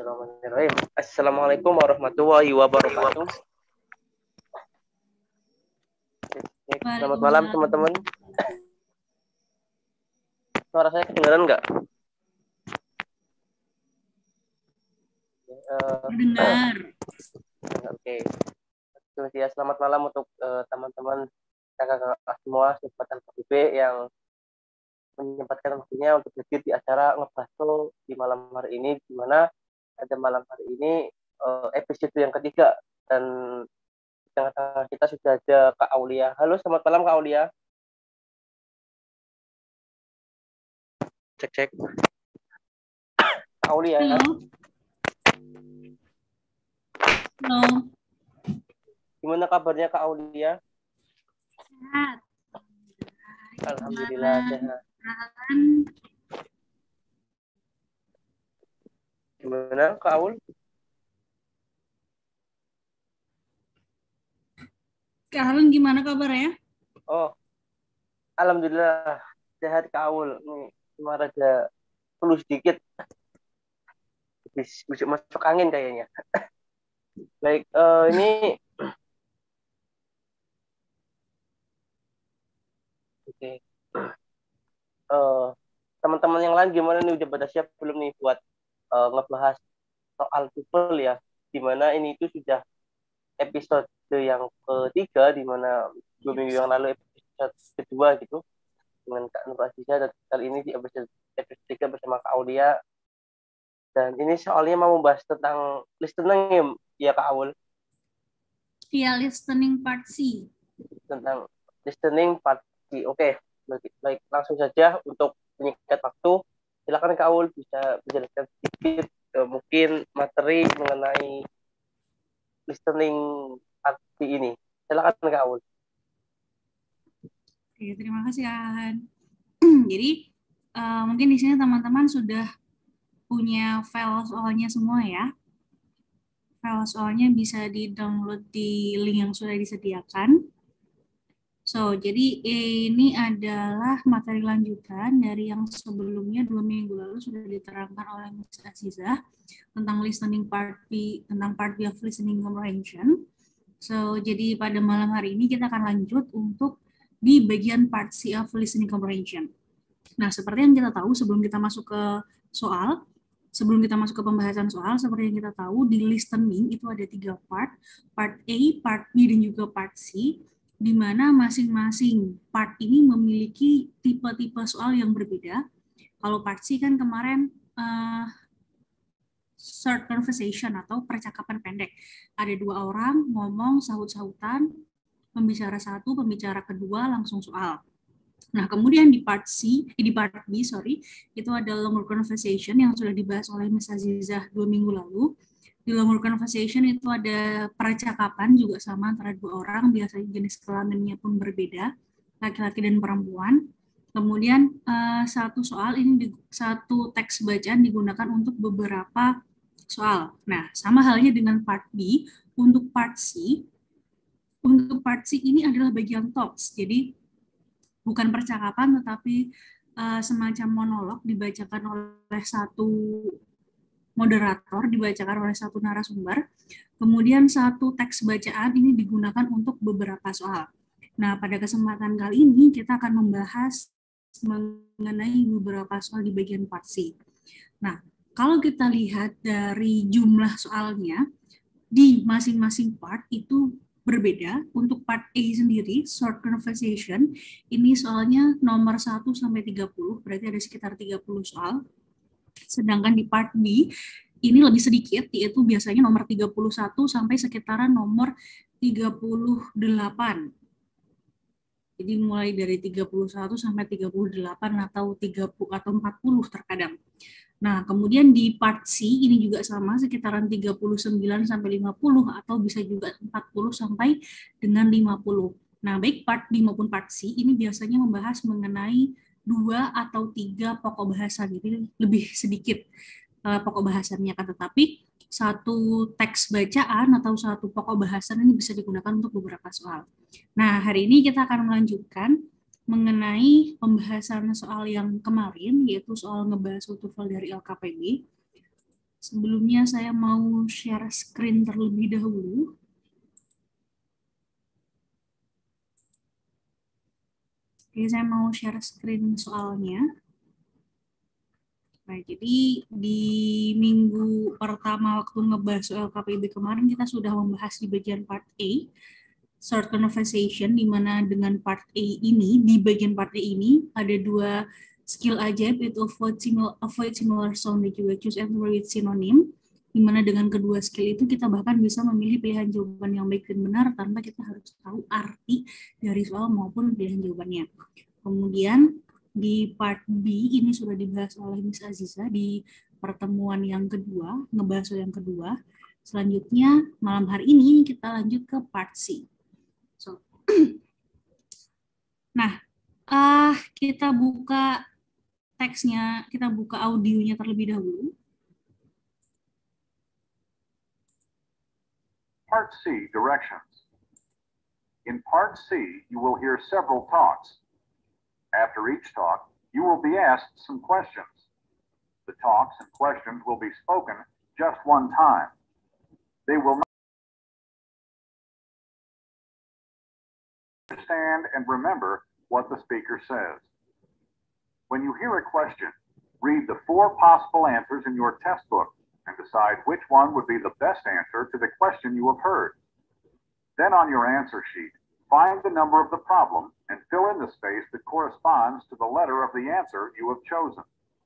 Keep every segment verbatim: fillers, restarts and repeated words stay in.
Bismillahirrahmanirrahim. Assalamualaikum warahmatullahi wabarakatuh. Selamat malam teman-teman. Suara saya kedengaran nggak? Dengar. Oke. Okay. Selamat malam untuk uh, teman-teman kakak-kakak semua kesempatan K P B yang menyempatkan waktunya untuk hadir di acara ngebahas di malam hari ini, di mana pada malam hari ini uh, episode yang ketiga, dan di tengah-tengah kita sudah ada Kak Aulia. Halo, selamat malam Kak Aulia. Cek cek. Kak Aulia. Halo. Halo. Gimana kabarnya Kak Aulia? Sehat. Alhamdulillah sehat. Gimana Kak Aul? Kak Harun gimana kabarnya? Oh, alhamdulillah sehat Kak Aul. Nih cuma ada flu sedikit. Bisa masuk angin kayaknya. Baik, uh, ini oke. Okay. Uh, teman-teman yang lain gimana nih, udah pada siap belum nih buat uh, ngebahas soal TOEFL ya? Dimana ini itu sudah episode yang ketiga, dimana dua minggu yang lalu episode kedua gitu dengan Kak Nur Aziza, dan kali ini di episode episode tiga bersama Kak Aulia. Dan ini soalnya mau membahas tentang listening ya Kak Aul? Iya, listening part C. Tentang listening part C. Oke, okay. Baik, langsung saja untuk menyingkat waktu. Silakan Kak Aul bisa menjelaskan sedikit uh, mungkin materi mengenai listening part C ini. Silakan Kak Aul. Oke, terima kasih Kak. Jadi uh, mungkin di sini teman-teman sudah punya file soalnya semua ya. File soalnya bisa di-download di link yang sudah disediakan. So, jadi ini adalah materi lanjutan dari yang sebelumnya dua minggu lalu sudah diterangkan oleh Miz Aziza tentang listening part B, tentang part B of listening comprehension. So, jadi pada malam hari ini kita akan lanjut untuk di bagian part C of listening comprehension. Nah, seperti yang kita tahu sebelum kita masuk ke soal, sebelum kita masuk ke pembahasan soal, seperti yang kita tahu di listening itu ada tiga part, part A, part B, dan juga part C, di mana masing-masing part ini memiliki tipe-tipe soal yang berbeda. Kalau part C kan kemarin uh, short conversation atau percakapan pendek. Ada dua orang ngomong sahut-sahutan, pembicara satu, pembicara kedua langsung soal. Nah, kemudian di part C, di part B, sorry, itu ada longer conversation yang sudah dibahas oleh Miz Azizah dua minggu lalu. Di longer conversation itu ada percakapan juga sama antara dua orang, biasanya jenis kelaminnya pun berbeda, laki-laki dan perempuan. Kemudian uh, satu soal ini, satu teks bacaan digunakan untuk beberapa soal. Nah, sama halnya dengan part B. Untuk part C, untuk part C ini adalah bagian talks. Jadi bukan percakapan, tetapi uh, semacam monolog dibacakan oleh satu moderator, dibacakan oleh satu narasumber. Kemudian satu teks bacaan ini digunakan untuk beberapa soal. Nah, pada kesempatan kali ini kita akan membahas mengenai beberapa soal di bagian part C. Nah, kalau kita lihat dari jumlah soalnya, di masing-masing part itu berbeda. Untuk part A sendiri, short conversation, ini soalnya nomor satu sampai tiga puluh, berarti ada sekitar tiga puluh soal. Sedangkan di part B, ini lebih sedikit, yaitu biasanya nomor tiga puluh satu sampai sekitaran nomor tiga puluh delapan. Jadi mulai dari tiga puluh satu sampai tiga puluh delapan atau tiga puluh atau empat puluh terkadang. Nah, kemudian di part C ini juga sama, sekitaran tiga puluh sembilan sampai lima puluh atau bisa juga empat puluh sampai dengan lima puluh. Nah, baik part B maupun part C ini biasanya membahas mengenai dua atau tiga pokok bahasan, jadi lebih sedikit uh, pokok bahasannya kan, tetapi satu teks bacaan atau satu pokok bahasan ini bisa digunakan untuk beberapa soal. Nah, hari ini kita akan melanjutkan mengenai pembahasan soal yang kemarin, yaitu soal ngebahas TOEFL dari L K P B. Sebelumnya saya mau share screen terlebih dahulu. Oke, saya mau share screen soalnya. Nah, jadi di minggu pertama waktu ngebahas soal K P I B kemarin kita sudah membahas di bagian part A, short conversation, di mana dengan part A ini, di bagian part A ini ada dua skill ajaib, itu avoid similar, avoid similar sound dan juga choose and with synonym, di mana dengan kedua skill itu kita bahkan bisa memilih pilihan jawaban yang baik dan benar tanpa kita harus tahu arti dari soal maupun pilihan jawabannya. Kemudian di part B ini sudah dibahas oleh Miss Aziza di pertemuan yang kedua, ngebahas yang kedua. Selanjutnya malam hari ini kita lanjut ke part C. So, nah, uh, kita buka teksnya, kita buka audionya terlebih dahulu. Part C, directions. In Part C, you will hear several talks. After each talk, you will be asked some questions. The talks and questions will be spoken just one time. They will not understand and remember what the speaker says. When you hear a question, read the four possible answers in your test book and decide which one would be the best answer to the question you have heard. Then on your answer sheet, find the number of the problem and fill in the space that corresponds to the letter of the answer you have chosen.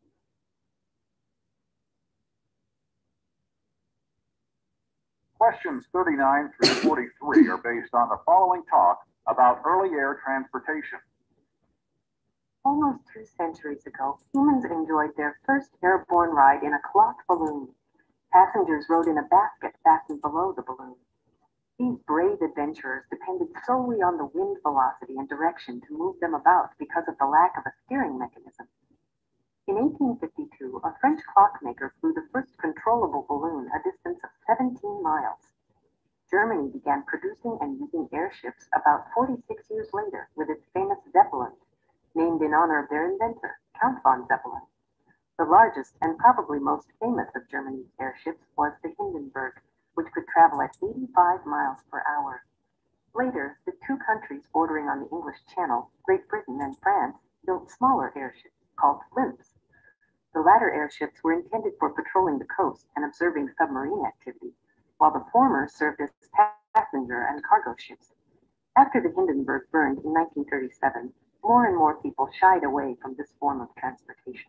Questions thirty-nine through forty-three are based on the following talk about early air transportation. Almost two centuries ago, humans enjoyed their first airborne ride in a cloth balloon. Passengers rode in a basket fastened below the balloon. These brave adventurers depended solely on the wind velocity and direction to move them about because of the lack of a steering mechanism. In eighteen fifty-two, a French clockmaker flew the first controllable balloon a distance of seventeen miles. Germany began producing and using airships about forty-six years later with its famous Zeppelin, named in honor of their inventor, Count von Zeppelin. The largest and probably most famous of Germany's airships was the Hindenburg, which could travel at eighty-five miles per hour. Later, the two countries bordering on the English Channel, Great Britain and France, built smaller airships called blimps. The latter airships were intended for patrolling the coast and observing submarine activity, while the former served as passenger and cargo ships. After the Hindenburg burned in nineteen thirty-seven, more and more people shied away from this form of transportation.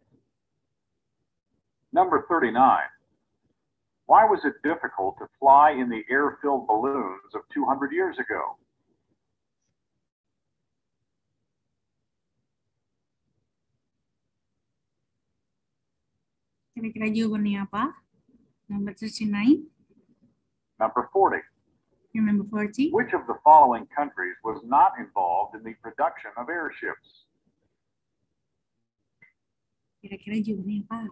Number thirty-nine. Why was it difficult to fly in the air-filled balloons of two hundred years ago? Kira-kira jawabannya apa? Number thirty-nine. Number forty. Number forty. Which of the following countries was not involved in the production of airships? Kira-kira jawabannya apa?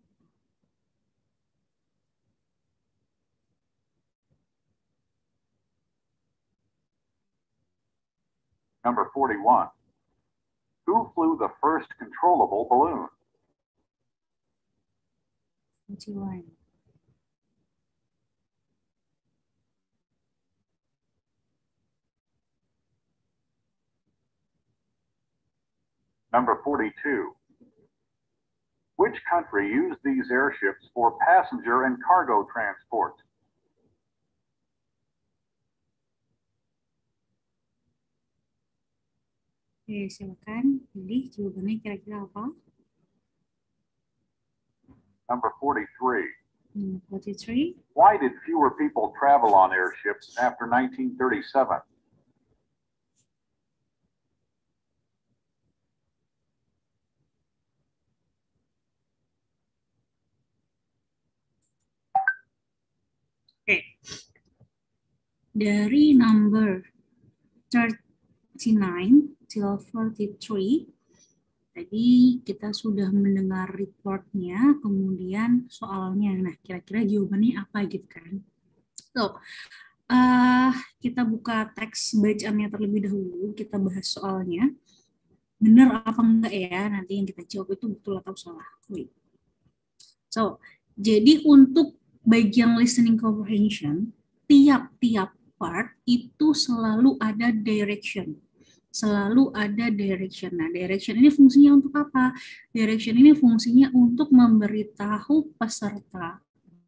Number forty-one. Who flew the first controllable balloon? forty-one. Number forty-two. Which country used these airships for passenger and cargo transport? Oke, silakan. Pilih jawabannya kira-kira apa? Number forty-three. Number forty-three. Why did fewer people travel on airships after nineteen thirty-seven? Oke. Dari number thirty-nine till forty-three, tadi kita sudah mendengar reportnya, kemudian soalnya. Nah, kira-kira jawabannya apa gitu kan? So, uh, kita buka teks bacaannya terlebih dahulu, kita bahas soalnya. Benar apa enggak ya? Nanti yang kita jawab itu betul atau salah. Wait. So, Jadi untuk bagian listening comprehension, tiap-tiap part itu selalu ada direction. Selalu ada direction. Nah, direction ini fungsinya untuk apa? Direction ini fungsinya untuk memberitahu peserta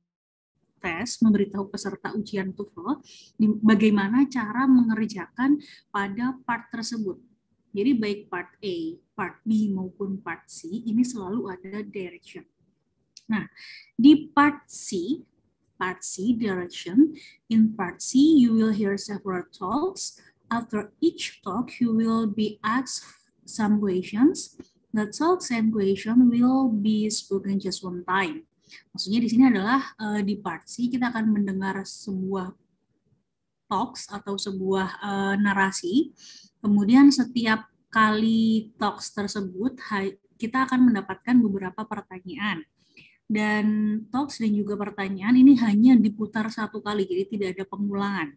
tes, memberitahu peserta ujian TOEFL bagaimana cara mengerjakan pada part tersebut. Jadi baik part A, part B maupun part C ini selalu ada direction. Nah, di part C, part C direction, in part C you will hear several talks. After each talk you will be asked some questions. The talks and question will be spoken just one time. Maksudnya di sini adalah uh, di part C kita akan mendengar sebuah talks atau sebuah uh, narasi. Kemudian setiap kali talks tersebut kita akan mendapatkan beberapa pertanyaan. Dan talks dan juga pertanyaan ini hanya diputar satu kali, jadi tidak ada pengulangan.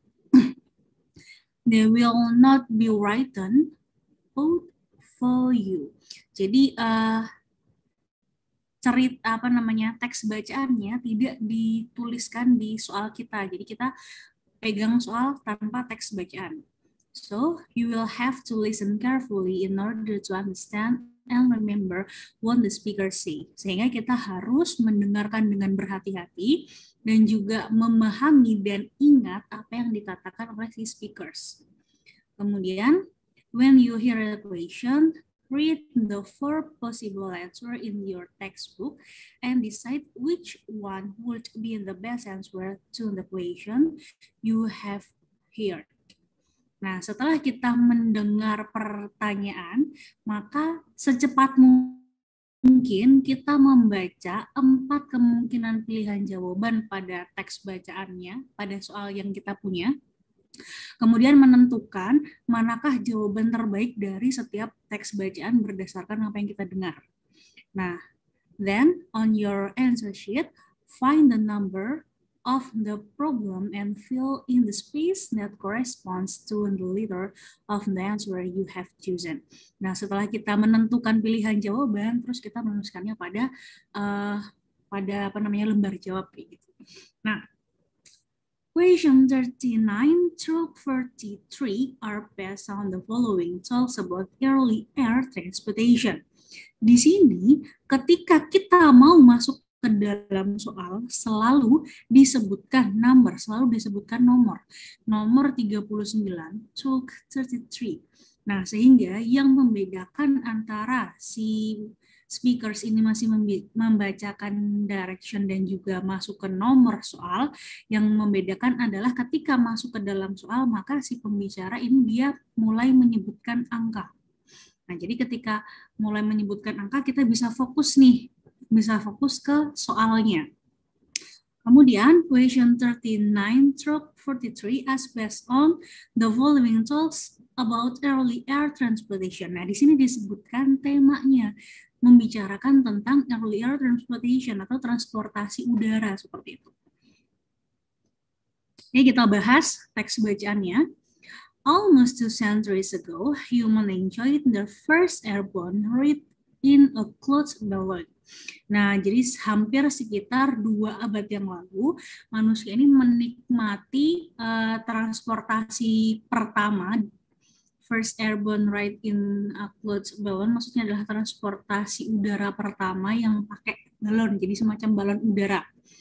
They will not be written out for you. Jadi uh, cerita apa namanya teks bacaannya tidak dituliskan di soal kita. Jadi kita pegang soal tanpa teks bacaan. So you will have to listen carefully in order to understand and remember what the speaker say. Sehingga kita harus mendengarkan dengan berhati-hati dan juga memahami dan ingat apa yang dikatakan oleh si speakers. Kemudian, when you hear a question, read the four possible answers in your textbook and decide which one would be the best answer to the question you have heard. Nah, setelah kita mendengar pertanyaan, maka secepat mungkin kita membaca empat kemungkinan pilihan jawaban pada teks bacaannya, pada soal yang kita punya. Kemudian menentukan manakah jawaban terbaik dari setiap teks bacaan berdasarkan apa yang kita dengar. Nah, then on your answer sheet, find the number of the problem and fill in the space that corresponds to the letter of the answer you have chosen. Nah, setelah kita menentukan pilihan jawaban, terus kita menuliskannya pada uh, pada apa namanya lembar jawab gitu. Nah, question thirty-nine through forty-three are based on the following talks about early air transportation. Di sini, ketika kita mau masuk ke dalam soal, selalu disebutkan number, selalu disebutkan nomor. Nomor tiga puluh sembilan through thirty-three. Nah, sehingga yang membedakan antara si speakers ini masih membacakan direction dan juga masuk ke nomor soal, yang membedakan adalah ketika masuk ke dalam soal, maka si pembicara ini dia mulai menyebutkan angka. Nah, jadi ketika mulai menyebutkan angka, kita bisa fokus nih, bisa fokus ke soalnya. Kemudian, question thirty-nine through forty-three is based on the following talks about early air transportation. Nah, di sini disebutkan temanya, membicarakan tentang early air transportation atau transportasi udara seperti itu. Oke, kita bahas teks bacaannya. Almost two centuries ago, humans enjoyed their first airborne ride in a closed balloon. Nah, jadi hampir sekitar dua abad yang lalu, manusia ini menikmati uh, transportasi pertama, first airborne ride in a closed balloon, maksudnya adalah transportasi udara pertama yang pakai balon, jadi semacam balon udara.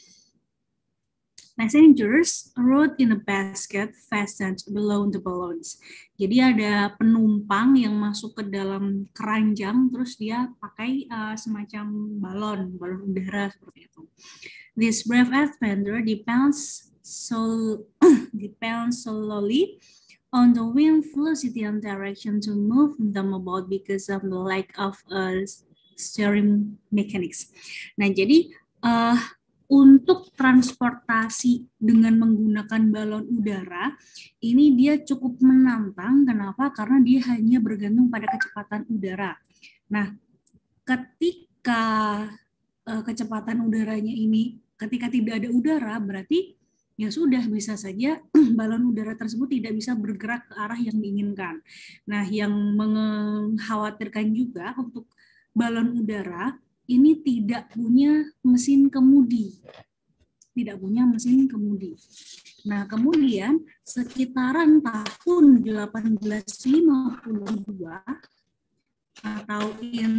Passengers rode in a basket fastened below the balloons. Jadi ada penumpang yang masuk ke dalam keranjang, terus dia pakai uh, semacam balon, balon udara seperti itu. This brave adventure depends so depends solely on the wind velocity and direction to move them about because of the lack of uh, steering mechanics. Nah, jadi uh, untuk transportasi dengan menggunakan balon udara, ini dia cukup menantang. Kenapa? Karena dia hanya bergantung pada kecepatan udara. Nah, ketika uh, kecepatan udaranya ini, ketika tidak ada udara, berarti ya sudah, bisa saja balon udara tersebut tidak bisa bergerak ke arah yang diinginkan. Nah, yang mengkhawatirkan juga untuk balon udara, ini tidak punya mesin kemudi. Tidak punya mesin kemudi. Nah, kemudian sekitaran tahun delapan belas lima puluh dua atau in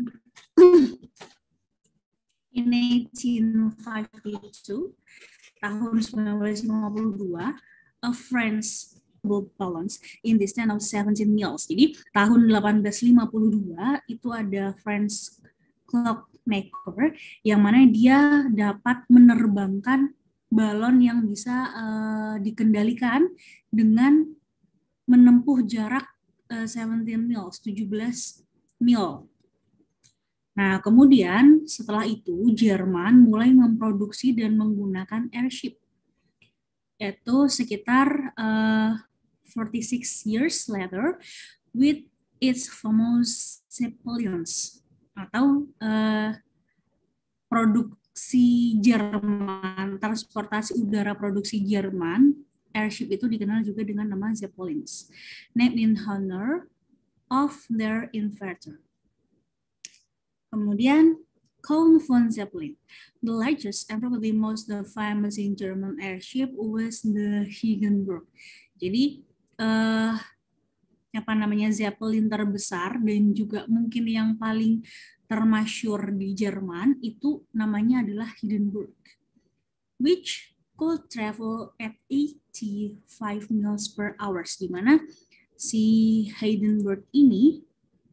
in eighteen fifty-two, tahun sembilan belas lima puluh dua, a French balance in the stand of seventeen mills. Jadi tahun delapan belas lima puluh dua itu ada French clockmaker yang mana dia dapat menerbangkan balon yang bisa uh, dikendalikan dengan menempuh jarak uh, seventeen mills, tujuh belas mil. Nah, kemudian setelah itu Jerman mulai memproduksi dan menggunakan airship. Yaitu sekitar uh, forty-six years later with its famous Zeppelins atau uh, produksi Jerman, transportasi udara produksi Jerman, airship itu dikenal juga dengan nama Zeppelins, named in honor of their inventor. Kemudian Count von Zeppelin, the largest and probably most the famous in German airship was the Hindenburg. Jadi uh, apa namanya Zeppelin terbesar dan juga mungkin yang paling termasyur di Jerman itu namanya adalah Hindenburg, which could travel at eighty-five miles per hour, di mana si Hindenburg ini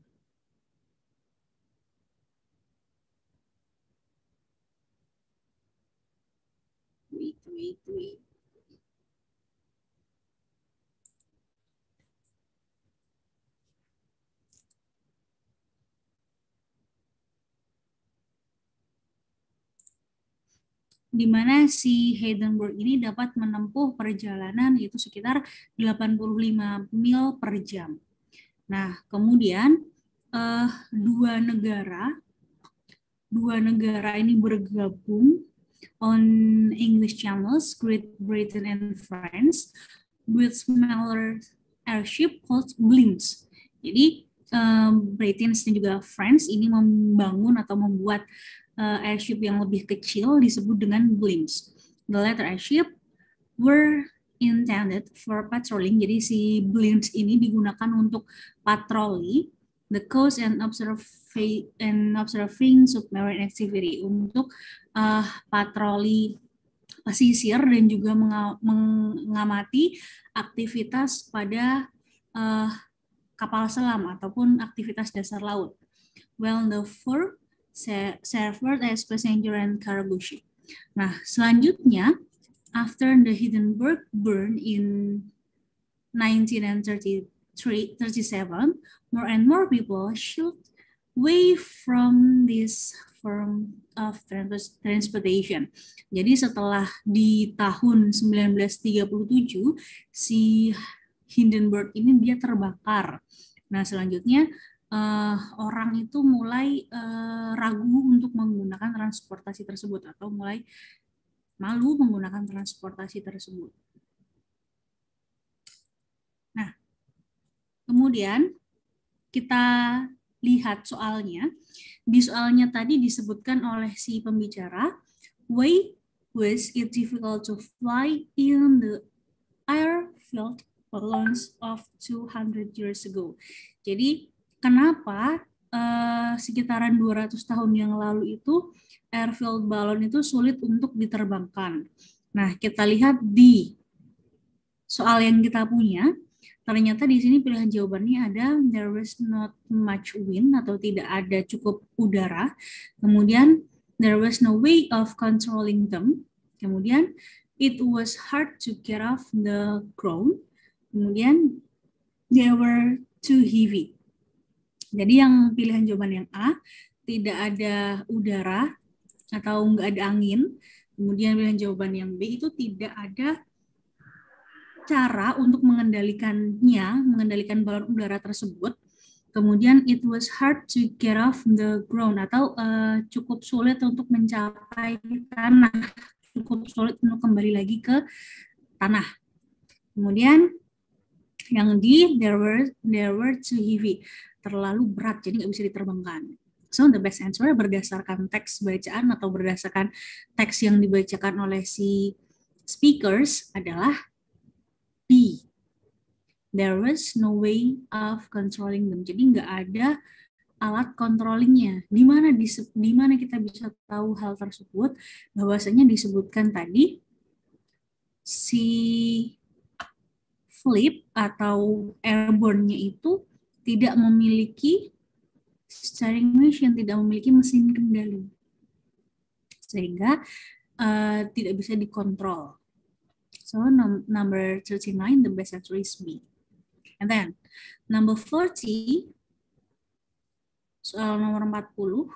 wait, wait, wait. Di mana si Hindenburg ini dapat menempuh perjalanan yaitu sekitar delapan puluh lima mil per jam. Nah, kemudian eh, dua negara dua negara ini bergabung on English channels, Great Britain and France, with smaller airship called blimps. Jadi um, Britain dan juga France ini membangun atau membuat uh, airship yang lebih kecil disebut dengan blimps. The latter airship were intended for patrolling. Jadi si blimps ini digunakan untuk patroli the coast and observe and observing submarine activity, untuk uh, patroli pesisir dan juga mengamati aktivitas pada uh, kapal selam ataupun aktivitas dasar laut. Well, the four served as passenger and cargo ship. Nah, selanjutnya after the Hindenburg burn in nineteen thirty-seven, more and more people shift away from this form of transportation. Jadi setelah di tahun sembilan belas tiga puluh tujuh si Hindenburg ini dia terbakar. Nah, selanjutnya uh, orang itu mulai uh, ragu untuk menggunakan transportasi tersebut atau mulai malu menggunakan transportasi tersebut. Nah, kemudian kita lihat soalnya. Di soalnya tadi disebutkan oleh si pembicara, why was it difficult to fly in the airfield balloons of two hundred years ago? Jadi, kenapa uh, sekitaran dua ratus tahun yang lalu itu airfield balon itu sulit untuk diterbangkan? Nah, kita lihat di soal yang kita punya. Ternyata di sini pilihan jawabannya ada there was not much wind atau tidak ada cukup udara. Kemudian there was no way of controlling them. Kemudian it was hard to get off the ground. Kemudian they were too heavy. Jadi yang pilihan jawaban yang A, tidak ada udara atau enggak ada angin. Kemudian pilihan jawaban yang B itu tidak ada cara untuk mengendalikannya, mengendalikan balon udara tersebut. Kemudian it was hard to get off the ground atau uh, cukup sulit untuk mencapai tanah, cukup sulit untuk kembali lagi ke tanah. Kemudian yang D, there were there were too heavy, terlalu berat jadi nggak bisa diterbangkan. So the best answer berdasarkan teks bacaan atau berdasarkan teks yang dibacakan oleh si speakers adalah B. There was no way of controlling them. Jadi nggak ada alat controllingnya. Di mana di mana kita bisa tahu hal tersebut? Bahwasanya disebutkan tadi si flip atau airborne-nya itu tidak memiliki steering wheel, tidak memiliki mesin kendali, sehingga uh, tidak bisa dikontrol. So num number thirty-nine, the best answer is B. And then number forty, soal nomor empat puluh,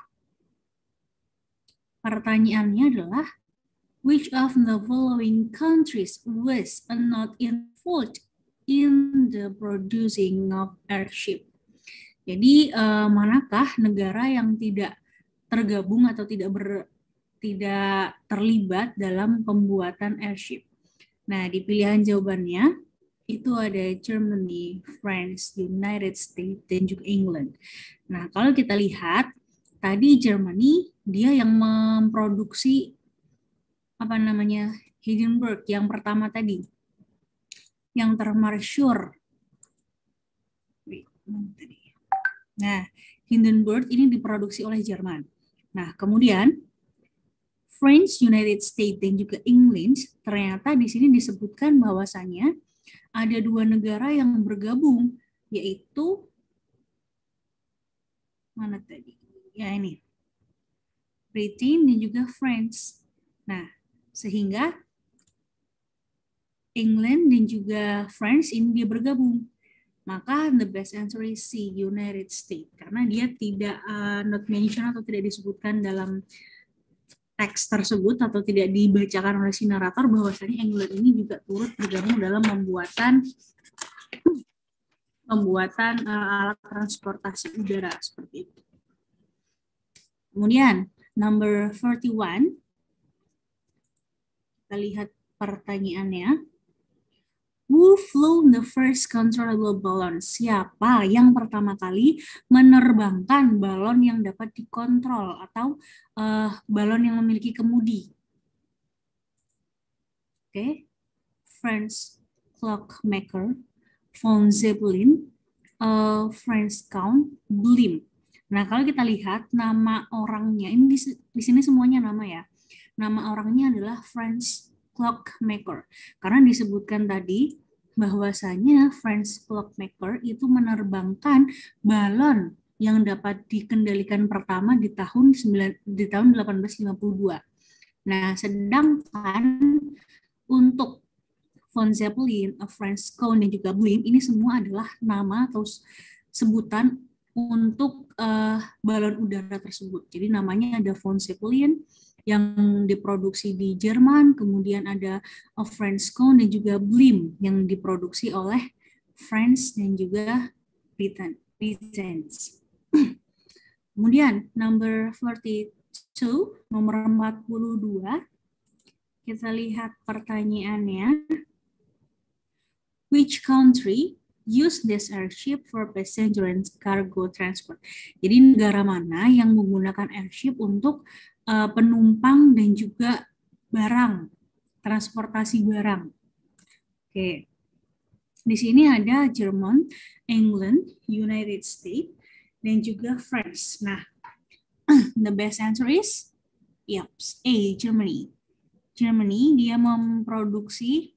pertanyaannya adalah which of the following countries was not involved in the producing of airship? Jadi uh, manakah negara yang tidak tergabung atau tidak ber, tidak terlibat dalam pembuatan airship? Nah, di pilihan jawabannya itu ada Germany, France, United States, dan juga England. Nah, kalau kita lihat tadi Germany dia yang memproduksi apa namanya Hindenburg yang pertama tadi, yang termasyhur. Tadi. Nah, Hindenburg ini diproduksi oleh Jerman. Nah, kemudian France, United States, dan juga England ternyata di sini disebutkan bahwasannya ada dua negara yang bergabung, yaitu mana tadi? Ya ini, Britain dan juga France. Nah, sehingga England dan juga France ini dia bergabung. Maka the best answer is C, United States. Karena dia tidak uh, not mention atau tidak disebutkan dalam teks tersebut atau tidak dibacakan oleh si narator bahwasanya England ini juga turut bergabung dalam pembuatan pembuatan uh, alat transportasi udara seperti itu. Kemudian number forty-one, kita lihat pertanyaannya. Who flew the first controllable balloon? Siapa yang pertama kali menerbangkan balon yang dapat dikontrol atau uh, balon yang memiliki kemudi? Oke, okay. Franz Clockmaker, von Zeppelin, uh, Franz Count, Blim. Nah, kalau kita lihat nama orangnya, ini di, di sini semuanya nama ya. Nama orangnya adalah Franz Clockmaker. Karena disebutkan tadi bahwasanya Franz Clockmaker itu menerbangkan balon yang dapat dikendalikan pertama di tahun di tahun delapan belas lima puluh dua. Nah, sedangkan untuk von Zeppelin, Franz Count, dan juga Blim ini semua adalah nama atau sebutan untuk uh, balon udara tersebut. Jadi namanya ada von Zeppelin yang diproduksi di Jerman, kemudian ada Franz Count dan juga Blim yang diproduksi oleh France dan juga Britain. Kemudian number forty-two, nomor empat puluh dua, kita lihat pertanyaannya. Which country use this airship for passenger and cargo transport? Jadi negara mana yang menggunakan airship untuk uh, penumpang dan juga barang, transportasi barang? Oke, okay. Di sini ada Jerman, England, United States, dan juga France. Nah, the best answer is yep, A, Germany. Germany dia memproduksi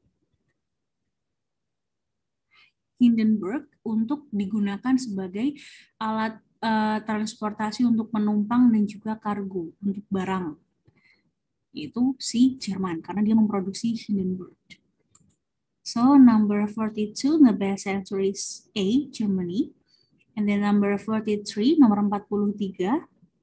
Hindenburg untuk digunakan sebagai alat uh, transportasi untuk penumpang dan juga kargo untuk barang. Itu si Jerman karena dia memproduksi Hindenburg. So number forty-two, the best answer is A, Germany. And then number forty-three, nomor empat puluh tiga.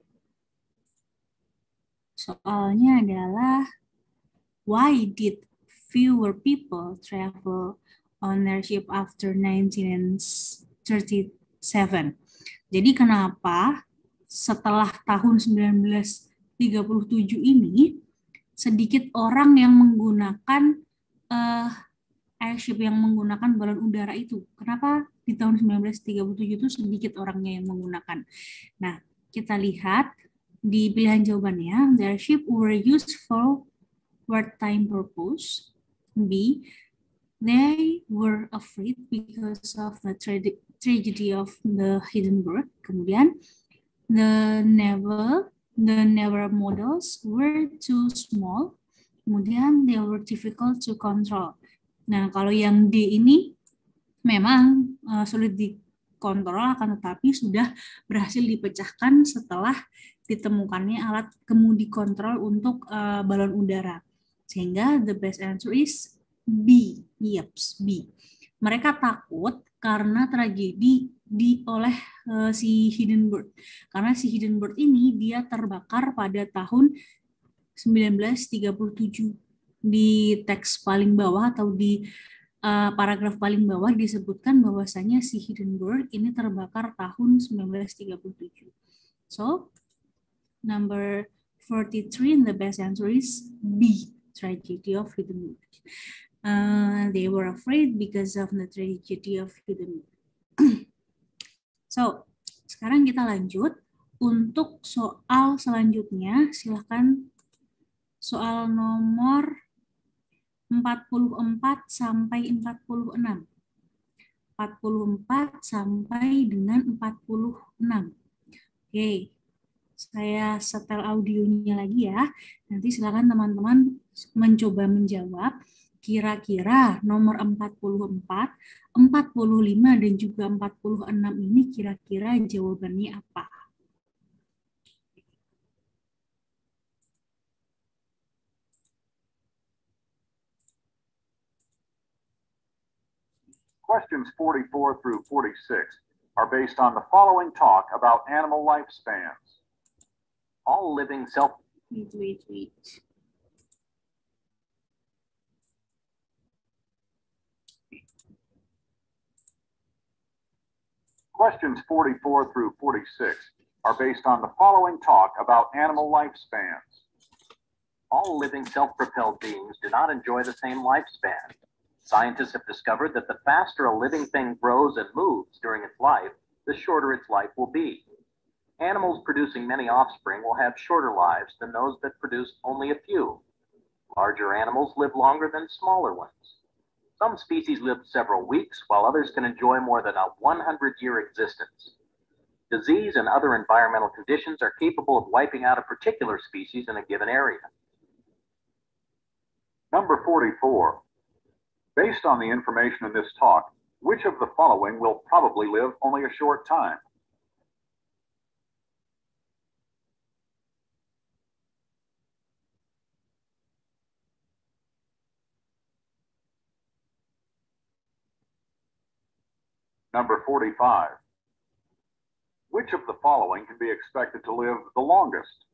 Soalnya adalah why did fewer people travel on airship after nineteen thirty-seven. Jadi kenapa setelah tahun sembilan belas tiga puluh tujuh ini sedikit orang yang menggunakan uh, airship yang menggunakan balon udara itu? Kenapa di tahun sembilan belas tiga puluh tujuh itu sedikit orangnya yang menggunakan? Nah, kita lihat di pilihan jawabannya, their ship were used for wartime purpose. B, they were afraid because of the tra tragedy of the Hindenburg. Kemudian, the naval, the naval models were too small. Kemudian, they were difficult to control. Nah, kalau yang D ini memang uh, sulit dikontrol, akan tetapi sudah berhasil dipecahkan setelah ditemukannya alat kemudi kontrol untuk uh, balon udara. Sehingga the best answer is B. Yeps, B. Mereka takut karena tragedi di oleh uh, si Hindenburg. Karena si Hindenburg ini dia terbakar pada tahun sembilan belas tiga puluh tujuh. Di teks paling bawah atau di uh, paragraf paling bawah disebutkan bahwasanya si Hindenburg ini terbakar tahun sembilan belas tiga puluh tujuh. So, number forty-three and the best answer is B. Tragedy of Hindenburg. Uh, they were afraid because of the tragedy of Hindenburg. So, sekarang kita lanjut. Untuk soal selanjutnya, silakan soal nomor empat puluh empat sampai empat puluh enam. empat puluh empat sampai dengan empat puluh enam. Oke. Saya setel audionya lagi ya. Nanti silakan teman-teman mencoba menjawab. Kira-kira nomor empat puluh empat, empat puluh lima, dan juga empat puluh enam ini kira-kira jawabannya apa? Questions forty-four through forty-six are based on the following talk about animal lifespans. All living self... Wait, wait, wait. Questions forty-four through forty-six are based on the following talk about animal lifespans. All living self-propelled beings do not enjoy the same lifespan. Scientists have discovered that the faster a living thing grows and moves during its life, the shorter its life will be. Animals producing many offspring will have shorter lives than those that produce only a few. Larger animals live longer than smaller ones. Some species live several weeks, while others can enjoy more than a one hundred year existence. Disease and other environmental conditions are capable of wiping out a particular species in a given area. Number forty-four. Based on the information in this talk, which of the following will probably live only a short time? Number forty-five. Which of the following can be expected to live the longest?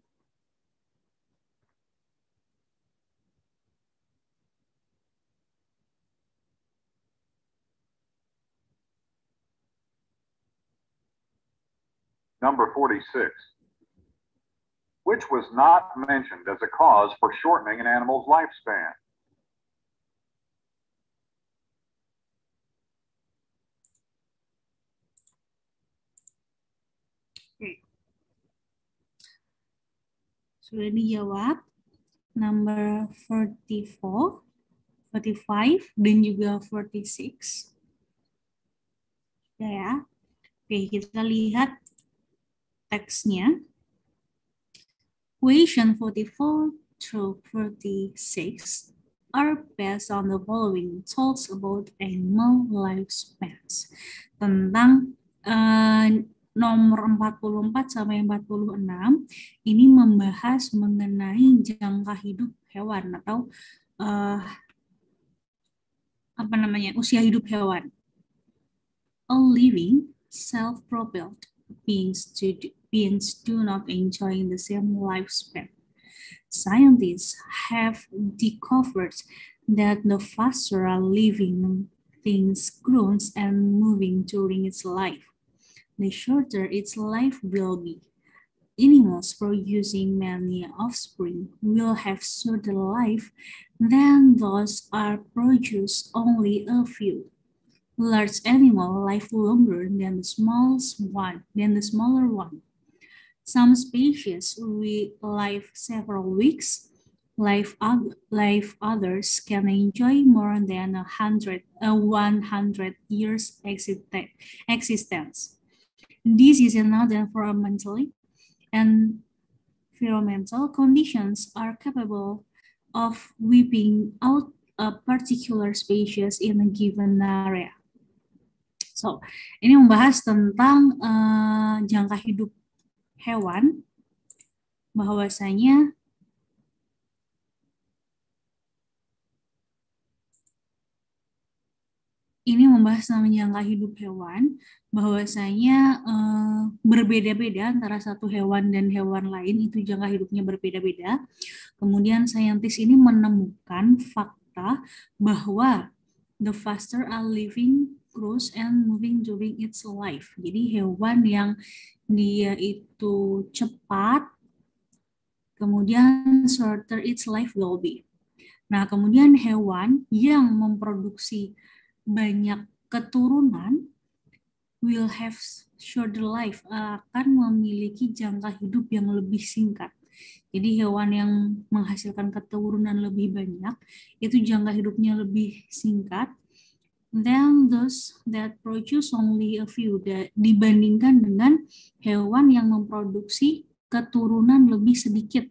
Number forty-six. Which was not mentioned as a cause for shortening an animal's lifespan? Sudah dijawab. Number forty-four, forty-five, dan juga forty-six. Ya, oke, kita lihat teksnya. Question forty-four through forty-six are based on the following talks about animal lifespans. Tentang uh, nomor empat puluh empat sampai empat puluh enam ini membahas mengenai jangka hidup hewan atau uh, apa namanya usia hidup hewan. All living self-propelled beings do, beings do not enjoy the same lifespan. Scientists have discovered that the faster a living thing grows and moving during its life, the shorter its life will be. Animals producing many offspring will have shorter life than those are produce only a few. Large animals live longer than the smallest one, than the smaller one. Some species will live several weeks, life, life others can enjoy more than a hundred, uh, one hundred years existence. This is another environmentally and environmental conditions are capable of wiping out a particular species in a given area. So, ini membahas tentang uh, jangka hidup hewan, bahwasanya ini membahas tentang jangka hidup hewan, bahwasanya uh, berbeda-beda antara satu hewan dan hewan lain, itu jangka hidupnya berbeda-beda. Kemudian saintis ini menemukan fakta bahwa the faster a living grows and moving during its life. Jadi hewan yang dia itu cepat, kemudian shorter its life will be. Nah, kemudian hewan yang memproduksi banyak keturunan will have shorter life, akan memiliki jangka hidup yang lebih singkat. Jadi hewan yang menghasilkan keturunan lebih banyak, itu jangka hidupnya lebih singkat. Then those that produce only a few, dibandingkan dengan hewan yang memproduksi keturunan lebih sedikit.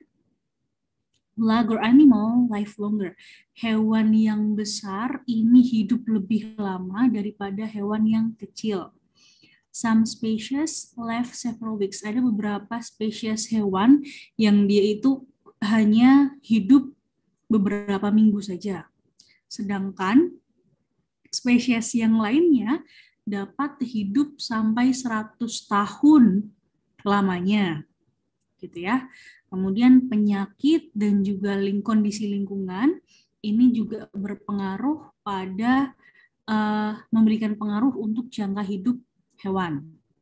Larger animal live longer. Hewan yang besar ini hidup lebih lama daripada hewan yang kecil. Some species live several weeks. Ada beberapa spesies hewan yang dia itu hanya hidup beberapa minggu saja. Sedangkan spesies yang lainnya dapat hidup sampai seratus tahun lamanya. Gitu ya. Kemudian penyakit dan juga kondisi lingkungan ini juga berpengaruh pada uh, memberikan pengaruh untuk jangka hidup hewan.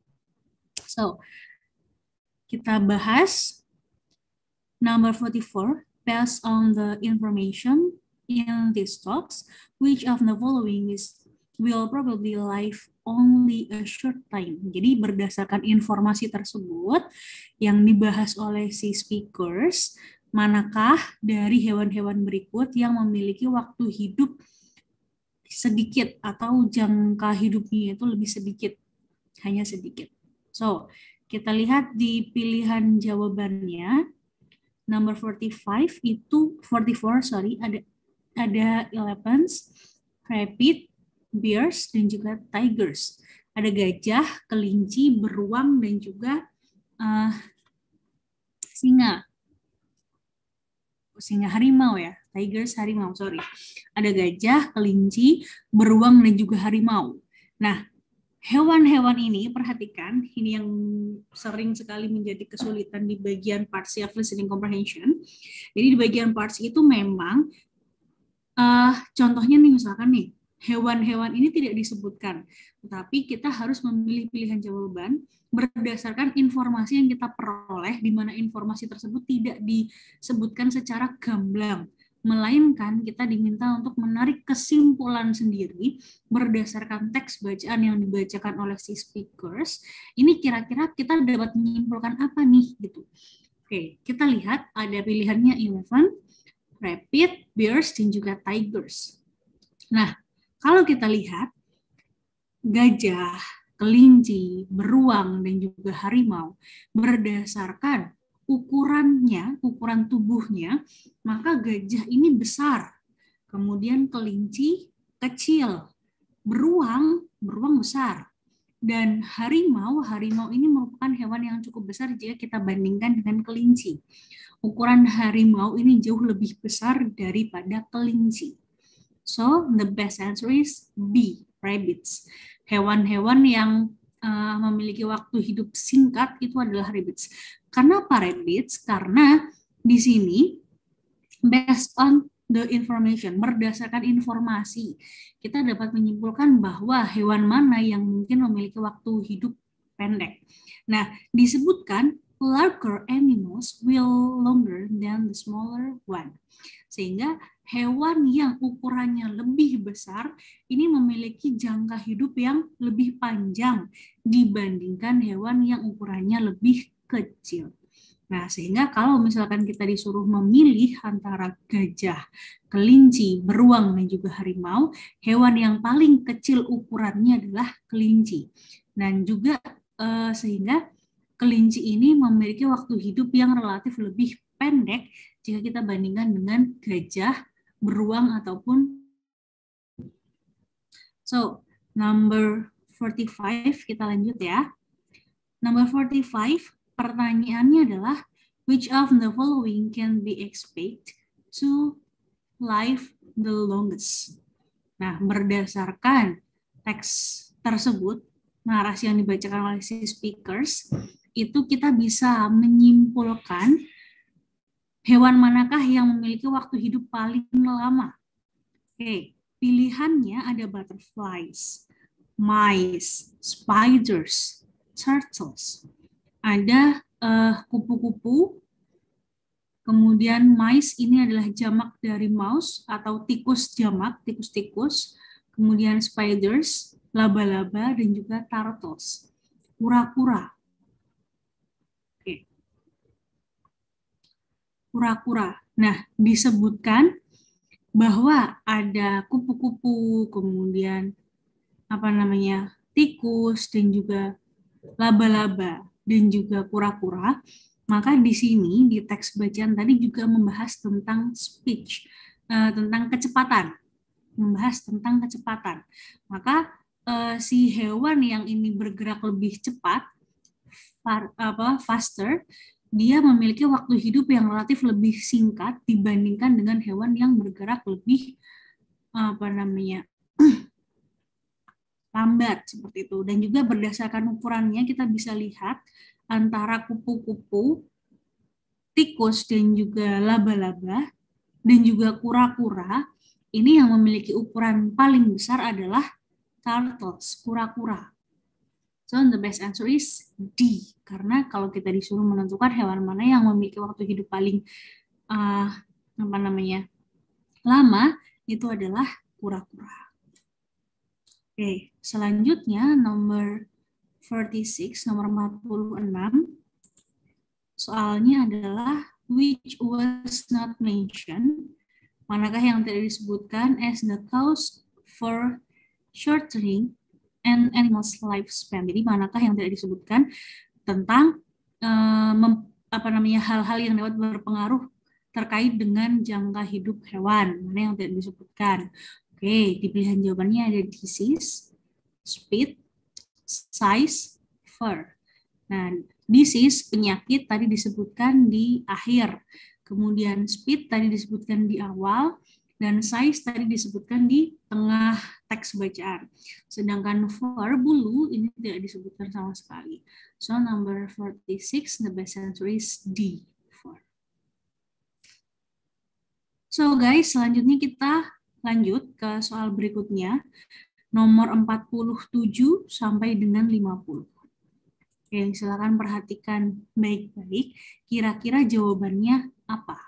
So, kita bahas number forty-four, based on the information in these talks, which of the following is will probably live only a short time. Jadi berdasarkan informasi tersebut yang dibahas oleh si speakers, manakah dari hewan-hewan berikut yang memiliki waktu hidup sedikit atau jangka hidupnya itu lebih sedikit, hanya sedikit. So, kita lihat di pilihan jawabannya. Number forty-five itu forty-four sorry ada ada elephants, rabbit, bears dan juga tigers. Ada gajah, kelinci, beruang dan juga uh, singa. Singa harimau ya, tigers harimau sorry. Ada gajah, kelinci, beruang dan juga harimau. Nah, hewan-hewan ini perhatikan, ini yang sering sekali menjadi kesulitan di bagian parts of listening comprehension. Jadi di bagian parts itu memang uh, contohnya nih misalkan nih hewan-hewan ini tidak disebutkan, tetapi kita harus memilih pilihan jawaban berdasarkan informasi yang kita peroleh, di mana informasi tersebut tidak disebutkan secara gamblang, melainkan kita diminta untuk menarik kesimpulan sendiri berdasarkan teks bacaan yang dibacakan oleh si speakers. Ini kira-kira kita dapat menyimpulkan apa nih gitu. Oke, kita lihat ada pilihannya elephant, rabbit, bears dan juga tigers. Nah, kalau kita lihat gajah, kelinci, beruang dan juga harimau berdasarkan ukurannya, ukuran tubuhnya, maka gajah ini besar, kemudian kelinci kecil, beruang, beruang besar, dan harimau, harimau ini merupakan hewan yang cukup besar jika kita bandingkan dengan kelinci. Ukuran harimau ini jauh lebih besar daripada kelinci. So, the best answer is B, rabbits. Hewan-hewan yang uh, memiliki waktu hidup singkat itu adalah rabbits. Kenapa rabbits? Karena di sini based on the information, berdasarkan informasi, kita dapat menyimpulkan bahwa hewan mana yang mungkin memiliki waktu hidup pendek. Nah, disebutkan larger animals will longer than the smaller one. Sehingga hewan yang ukurannya lebih besar ini memiliki jangka hidup yang lebih panjang dibandingkan hewan yang ukurannya lebih kecil. Nah, sehingga kalau misalkan kita disuruh memilih antara gajah, kelinci, beruang, dan juga harimau, hewan yang paling kecil ukurannya adalah kelinci. Dan juga eh, sehingga kelinci ini memiliki waktu hidup yang relatif lebih pendek jika kita bandingkan dengan gajah, beruang, ataupun. So, number forty-five, kita lanjut ya. Number forty-five, pertanyaannya adalah, which of the following can be expected to live the longest? Nah, berdasarkan teks tersebut, narasi yang dibacakan oleh si speakers, itu kita bisa menyimpulkan hewan manakah yang memiliki waktu hidup paling lama. Oke, pilihannya ada butterflies, mice, spiders, turtles. Ada uh, kupu-kupu, kemudian mice ini adalah jamak dari mouse atau tikus jamak, tikus-tikus, kemudian spiders, laba-laba, dan juga turtles. Kura-kura. Oke. Kura-kura. Nah, disebutkan bahwa ada kupu-kupu, kemudian apa namanya, tikus, dan juga laba-laba, dan juga kura-kura. Maka di sini di teks bacaan tadi juga membahas tentang speech, uh, tentang kecepatan, membahas tentang kecepatan. Maka uh, si hewan yang ini bergerak lebih cepat, far, apa, faster, dia memiliki waktu hidup yang relatif lebih singkat dibandingkan dengan hewan yang bergerak lebih apa namanya lambat seperti itu. Dan juga berdasarkan ukurannya kita bisa lihat antara kupu-kupu, tikus, dan juga laba-laba, dan juga kura-kura, ini yang memiliki ukuran paling besar adalah turtles, kura-kura. So the best answer is D, karena kalau kita disuruh menentukan hewan mana yang memiliki waktu hidup paling uh, apa namanya lama, itu adalah kura-kura. Oke, selanjutnya nomor forty-six, nomor empat puluh enam. Soalnya adalah which was not mentioned, manakah yang tidak disebutkan as the cause for shortening an animal's lifespan. Jadi manakah yang tidak disebutkan tentang uh, mem, apa namanya hal-hal yang dapat berpengaruh terkait dengan jangka hidup hewan, mana yang tidak disebutkan. Oke, di pilihan jawabannya ada disease, speed, size, fur. Nah, disease, penyakit, tadi disebutkan di akhir. Kemudian speed tadi disebutkan di awal, dan size tadi disebutkan di tengah teks bacaan. Sedangkan fur, bulu, ini tidak disebutkan sama sekali. So, number forty-six, the best answer is D, fur. So, guys, selanjutnya kita lanjut ke soal berikutnya. Nomor empat puluh tujuh sampai dengan lima puluh. Oke, silakan perhatikan baik-baik. Kira-kira jawabannya apa?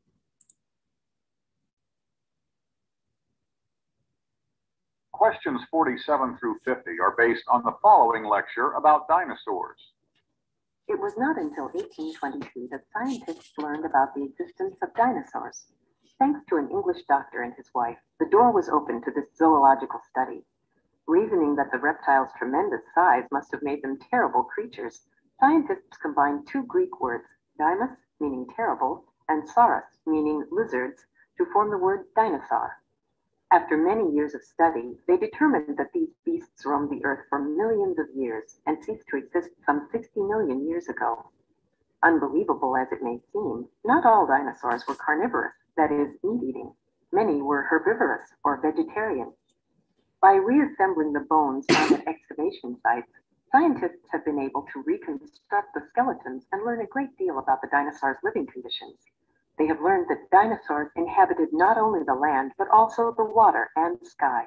Questions forty-seven through fifty are based on the following lecture about dinosaurs. It was not until eighteen twenty-two that scientists learned about the existence of dinosaurs. Thanks to an English doctor and his wife, the door was open to this zoological study. Reasoning that the reptiles' tremendous size must have made them terrible creatures, scientists combined two Greek words, daimus, meaning terrible, and sauros, meaning lizards, to form the word dinosaur. After many years of study, they determined that these beasts roamed the earth for millions of years and ceased to exist some sixty million years ago. Unbelievable as it may seem, not all dinosaurs were carnivorous, that is, meat-eating. Many were herbivorous or vegetarian. By reassembling the bones found at excavation sites, scientists have been able to reconstruct the skeletons and learn a great deal about the dinosaurs' living conditions. They have learned that dinosaurs inhabited not only the land, but also the water and sky.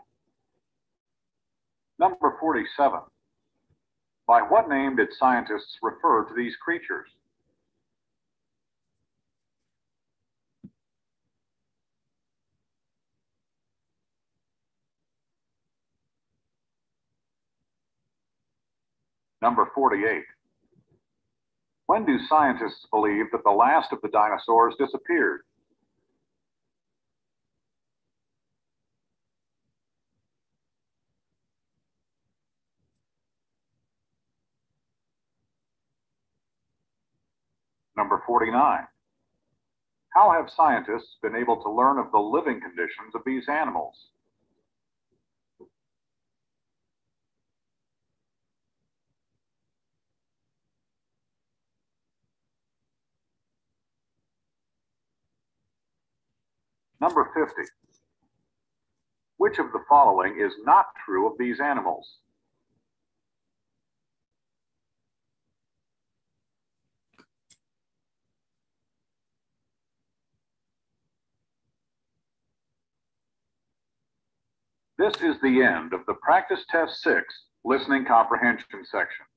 Number forty-seven. By what name did scientists refer to these creatures? Number forty-eight. When do scientists believe that the last of the dinosaurs disappeared? Number forty-nine. How have scientists been able to learn of the living conditions of these animals? Number fifty. Which of the following is not true of these animals? This is the end of the practice test six listening comprehension section.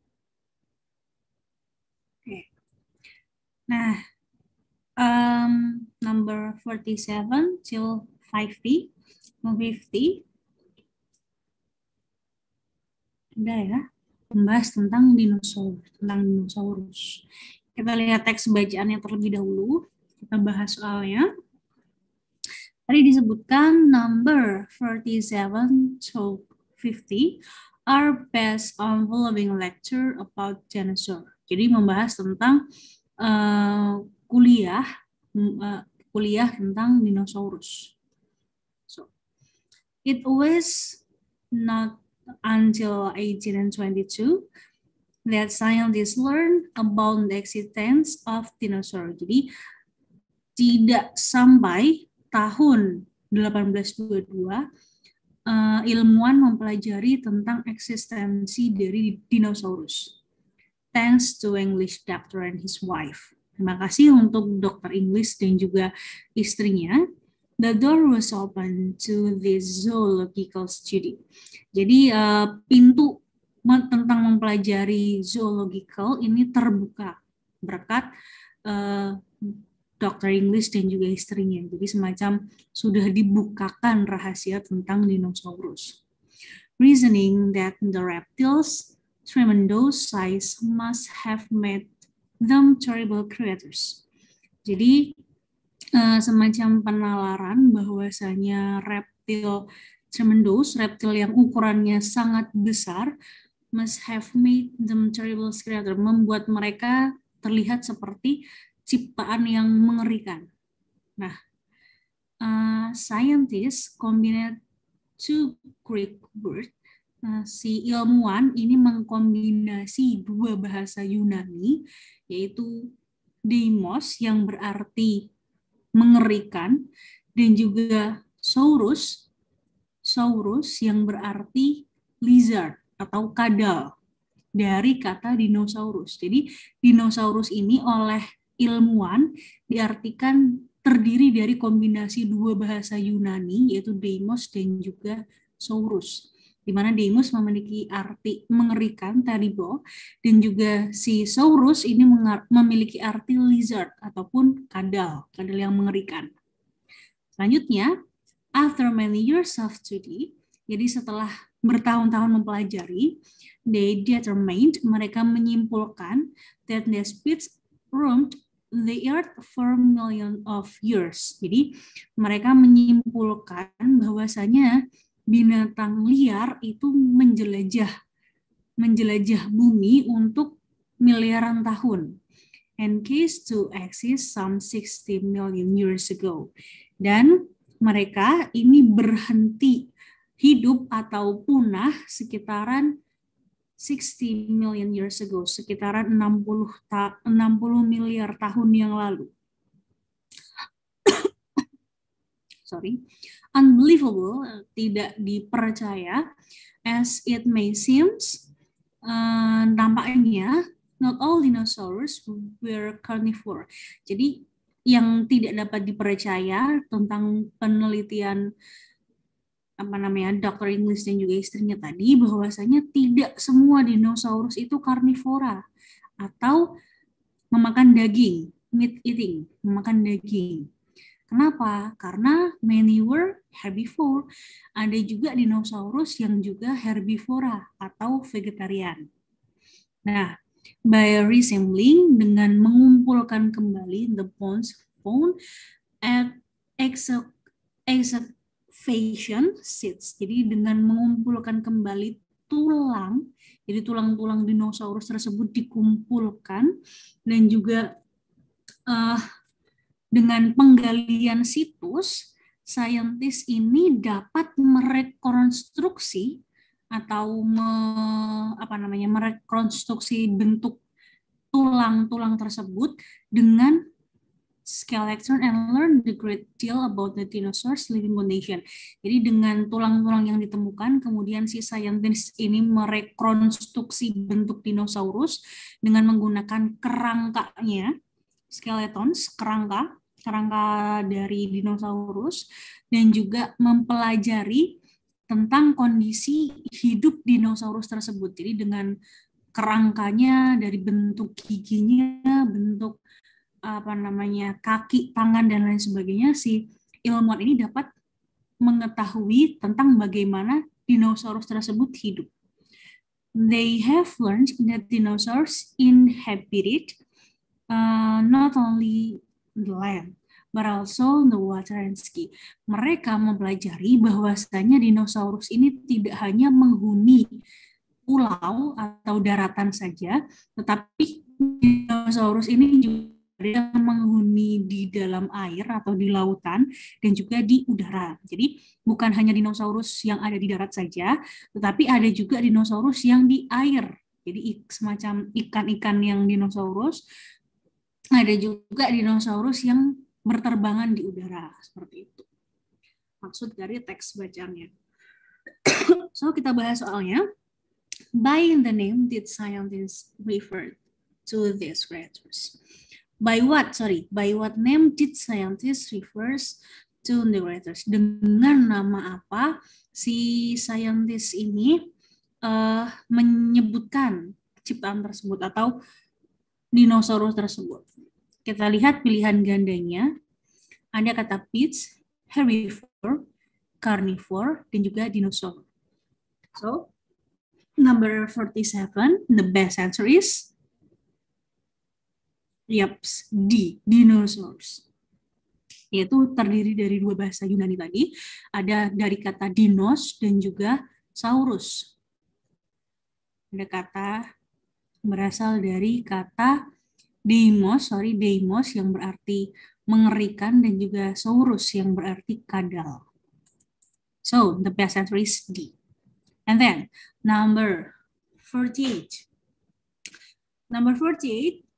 Oke. Nah, um, number forty-seven till fifty, fifty. Ada ya, membahas tentang dinosaurus, tentang dinosaurus. Kita lihat teks bacaannya terlebih dahulu. Kita bahas soalnya. Tadi disebutkan number forty-seven to fifty are based on following lecture about dinosaur. Jadi membahas tentang uh, kuliah uh, kuliah tentang dinosaurus. So, it was not until eighteen twenty-two that scientists learned about the existence of dinosaurs. Jadi tidak sampai tahun delapan belas dua puluh dua uh, ilmuwan mempelajari tentang eksistensi dari dinosaurus. Thanks to English doctor and his wife. Terima kasih untuk dokter Inggris dan juga istrinya. The door was open to this zoological study. Jadi uh, pintu tentang mempelajari zoological ini terbuka berkat uh, dokter Inggris dan juga istrinya. Jadi semacam sudah dibukakan rahasia tentang dinosaurus. Reasoning that the reptiles' tremendous size must have made them terrible creatures. Jadi uh, semacam penalaran bahwasanya reptil tremendous, reptil yang ukurannya sangat besar, must have made them terrible creatures, membuat mereka terlihat seperti ciptaan yang mengerikan. Nah, uh, scientists combined two Greek words. Uh, si ilmuwan ini mengkombinasi dua bahasa Yunani, yaitu deimos yang berarti mengerikan, dan juga saurus, saurus yang berarti lizard atau kadal, dari kata dinosaurus. Jadi dinosaurus ini oleh ilmuwan diartikan terdiri dari kombinasi dua bahasa Yunani, yaitu deimos dan juga saurus, di mana deimos memiliki arti mengerikan, terrible, dan juga si saurus ini memiliki arti lizard ataupun kadal, kadal yang mengerikan. Selanjutnya, after many years of study, jadi setelah bertahun-tahun mempelajari, they determined, mereka menyimpulkan that the species roamed the earth for millions of years. Jadi mereka menyimpulkan bahwasanya binatang liar itu menjelajah menjelajah bumi untuk miliaran tahun. And case to exist some sixty million years ago. Dan mereka ini berhenti hidup atau punah sekitaran sixty million years ago, sekitaran enam puluh, ta- enam puluh miliar tahun yang lalu. Sorry. Unbelievable, tidak dipercaya, as it may seem, uh, tampaknya not all dinosaurs were carnivore. Jadi yang tidak dapat dipercaya tentang penelitian apa namanya dokter Inggris dan juga istrinya tadi, bahwasanya tidak semua dinosaurus itu karnivora atau memakan daging, meat eating, memakan daging. Kenapa? Karena many were herbivore. Ada juga dinosaurus yang juga herbivora atau vegetarian. Nah, by resembling dengan mengumpulkan kembali the bones found at excavation sites. Jadi dengan mengumpulkan kembali tulang, jadi tulang-tulang dinosaurus tersebut dikumpulkan dan juga uh, dengan penggalian situs, saintis ini dapat merekonstruksi atau me, apa namanya merekonstruksi bentuk tulang-tulang tersebut dengan skeleton and learn the great deal about the dinosaurs living condition. Jadi dengan tulang-tulang yang ditemukan, kemudian si saintis ini merekonstruksi bentuk dinosaurus dengan menggunakan kerangkanya, skeletons, kerangka, kerangka dari dinosaurus, dan juga mempelajari tentang kondisi hidup dinosaurus tersebut. Jadi dengan kerangkanya, dari bentuk giginya, bentuk apa namanya kaki, tangan dan lain sebagainya, si ilmuwan ini dapat mengetahui tentang bagaimana dinosaurus tersebut hidup. They have learned that dinosaurs inhabited uh, not only the land but also the water and sea. Mereka mempelajari bahwasanya dinosaurus ini tidak hanya menghuni pulau atau daratan saja, tetapi dinosaurus ini juga menghuni di dalam air atau di lautan dan juga di udara. Jadi bukan hanya dinosaurus yang ada di darat saja, tetapi ada juga dinosaurus yang di air. Jadi semacam ikan-ikan yang dinosaurus, ada juga dinosaurus yang berterbangan di udara, seperti itu. Maksud dari teks bacaannya. So kita bahas soalnya. By the name did scientists refer to these creatures? By what, sorry, by what name did scientists refers to the creatures? Dengan nama apa si scientist ini uh, menyebutkan ciptaan tersebut atau dinosaurus tersebut? Kita lihat pilihan gandanya. Ada kata pits, herbivore, carnivore, dan juga dinosaur. So, number forty-seven, the best answer is Yep, D, dinosaurs. Yaitu terdiri dari dua bahasa Yunani tadi. Ada dari kata dinos dan juga saurus. Ada kata berasal dari kata deimos, sorry, deimos yang berarti mengerikan dan juga saurus yang berarti kadal. So, the best answer is D. And then, number forty-eight. Number forty-eight,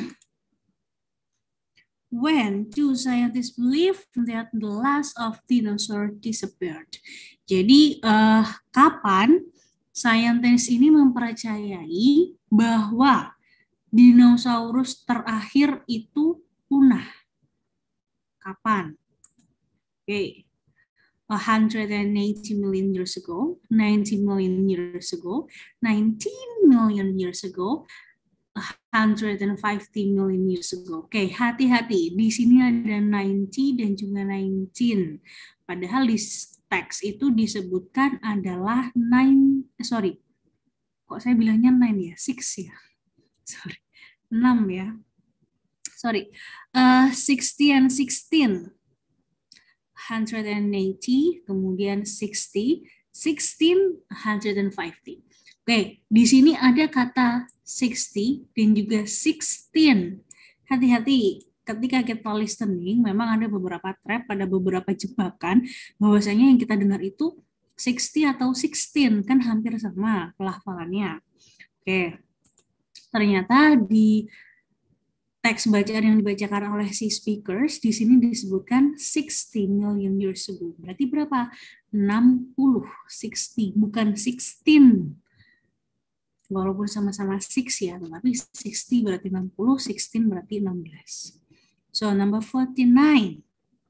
when do scientists believe that the last of dinosaurs disappeared? Jadi, uh, kapan saintis ini mempercayai bahwa dinosaurus terakhir itu punah? Kapan? Oke. Okay. one hundred eighty million years ago, ninety million years ago, nineteen million years ago, one hundred fifty million years ago. Oke, okay, hati-hati. Di sini ada ninety dan juga nineteen. Padahal di teks itu disebutkan adalah nine, sorry. Kok saya bilangnya nine ya? six ya? Sorry. six ya. Sorry. Uh, sixty and sixteen. one hundred eighty, kemudian sixty, sixteen, one hundred fifty. Oke, di sini ada kata sixty dan juga sixteen. Hati-hati, ketika kita listening, memang ada beberapa trap, ada beberapa jebakan, bahwasanya yang kita dengar itu sixty atau sixteen, kan hampir sama pelafalannya. Oke, ternyata di teks bacaan yang dibacakan oleh si speakers di sini disebutkan sixty million years ago. Berarti berapa? enam puluh, sixty, bukan sixteen. Walaupun sama-sama six ya, tetapi sixty berarti enam puluh, sixteen berarti enam belas. So, number forty-nine.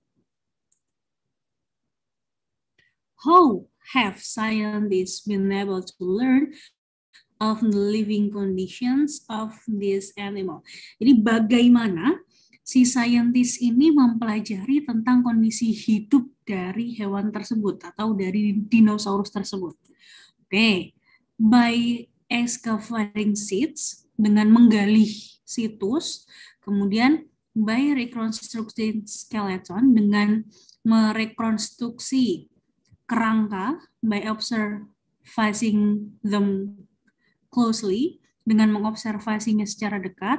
How have scientists been able to learn of the living conditions of this animal? Jadi bagaimana si saintis ini mempelajari tentang kondisi hidup dari hewan tersebut atau dari dinosaurus tersebut? Oke, okay. By excavating sites, dengan menggali situs, kemudian by reconstructing skeleton dengan merekonstruksi kerangka, by observing them closely, dengan mengobservasinya secara dekat,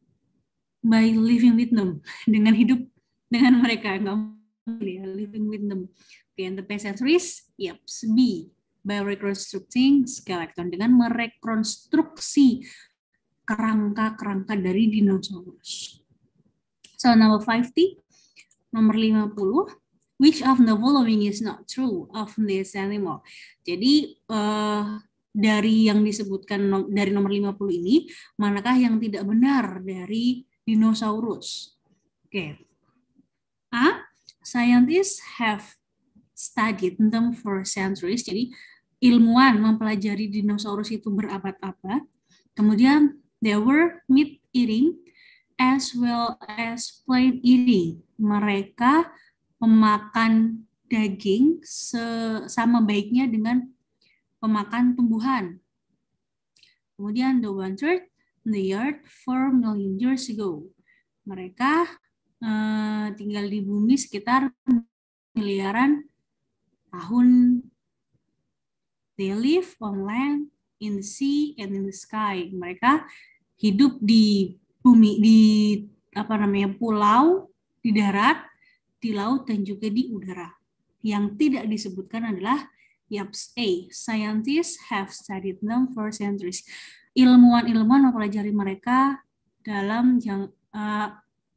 by living with them, dengan hidup dengan mereka, enggak ya, living with them. Okay, and the best answer is, yep, B, by reconstructing skeleton, dengan merekonstruksi kerangka-kerangka dari dinosaurus. So number fifty, nomor lima puluh, which of the following is not true of this animal? Jadi uh, dari yang disebutkan no, dari nomor lima puluh ini, manakah yang tidak benar dari dinosaurus? Oke. Okay. A, scientists have studied them for centuries. Jadi ilmuwan mempelajari dinosaurus itu berabad-abad. Kemudian they were meat eating as well as plant eating. Mereka pemakan daging sama baiknya dengan pemakan tumbuhan. Kemudian the wandered the earth four million years ago. Mereka uh, tinggal di bumi sekitar miliaran tahun. They live on land, in the sea, and in the sky. Mereka hidup di bumi, di apa namanya pulau, di darat, di laut, dan juga di udara. Yang tidak disebutkan adalah yaps A. Scientists have studied them for centuries. Ilmuwan-ilmuwan mempelajari mereka dalam yang uh,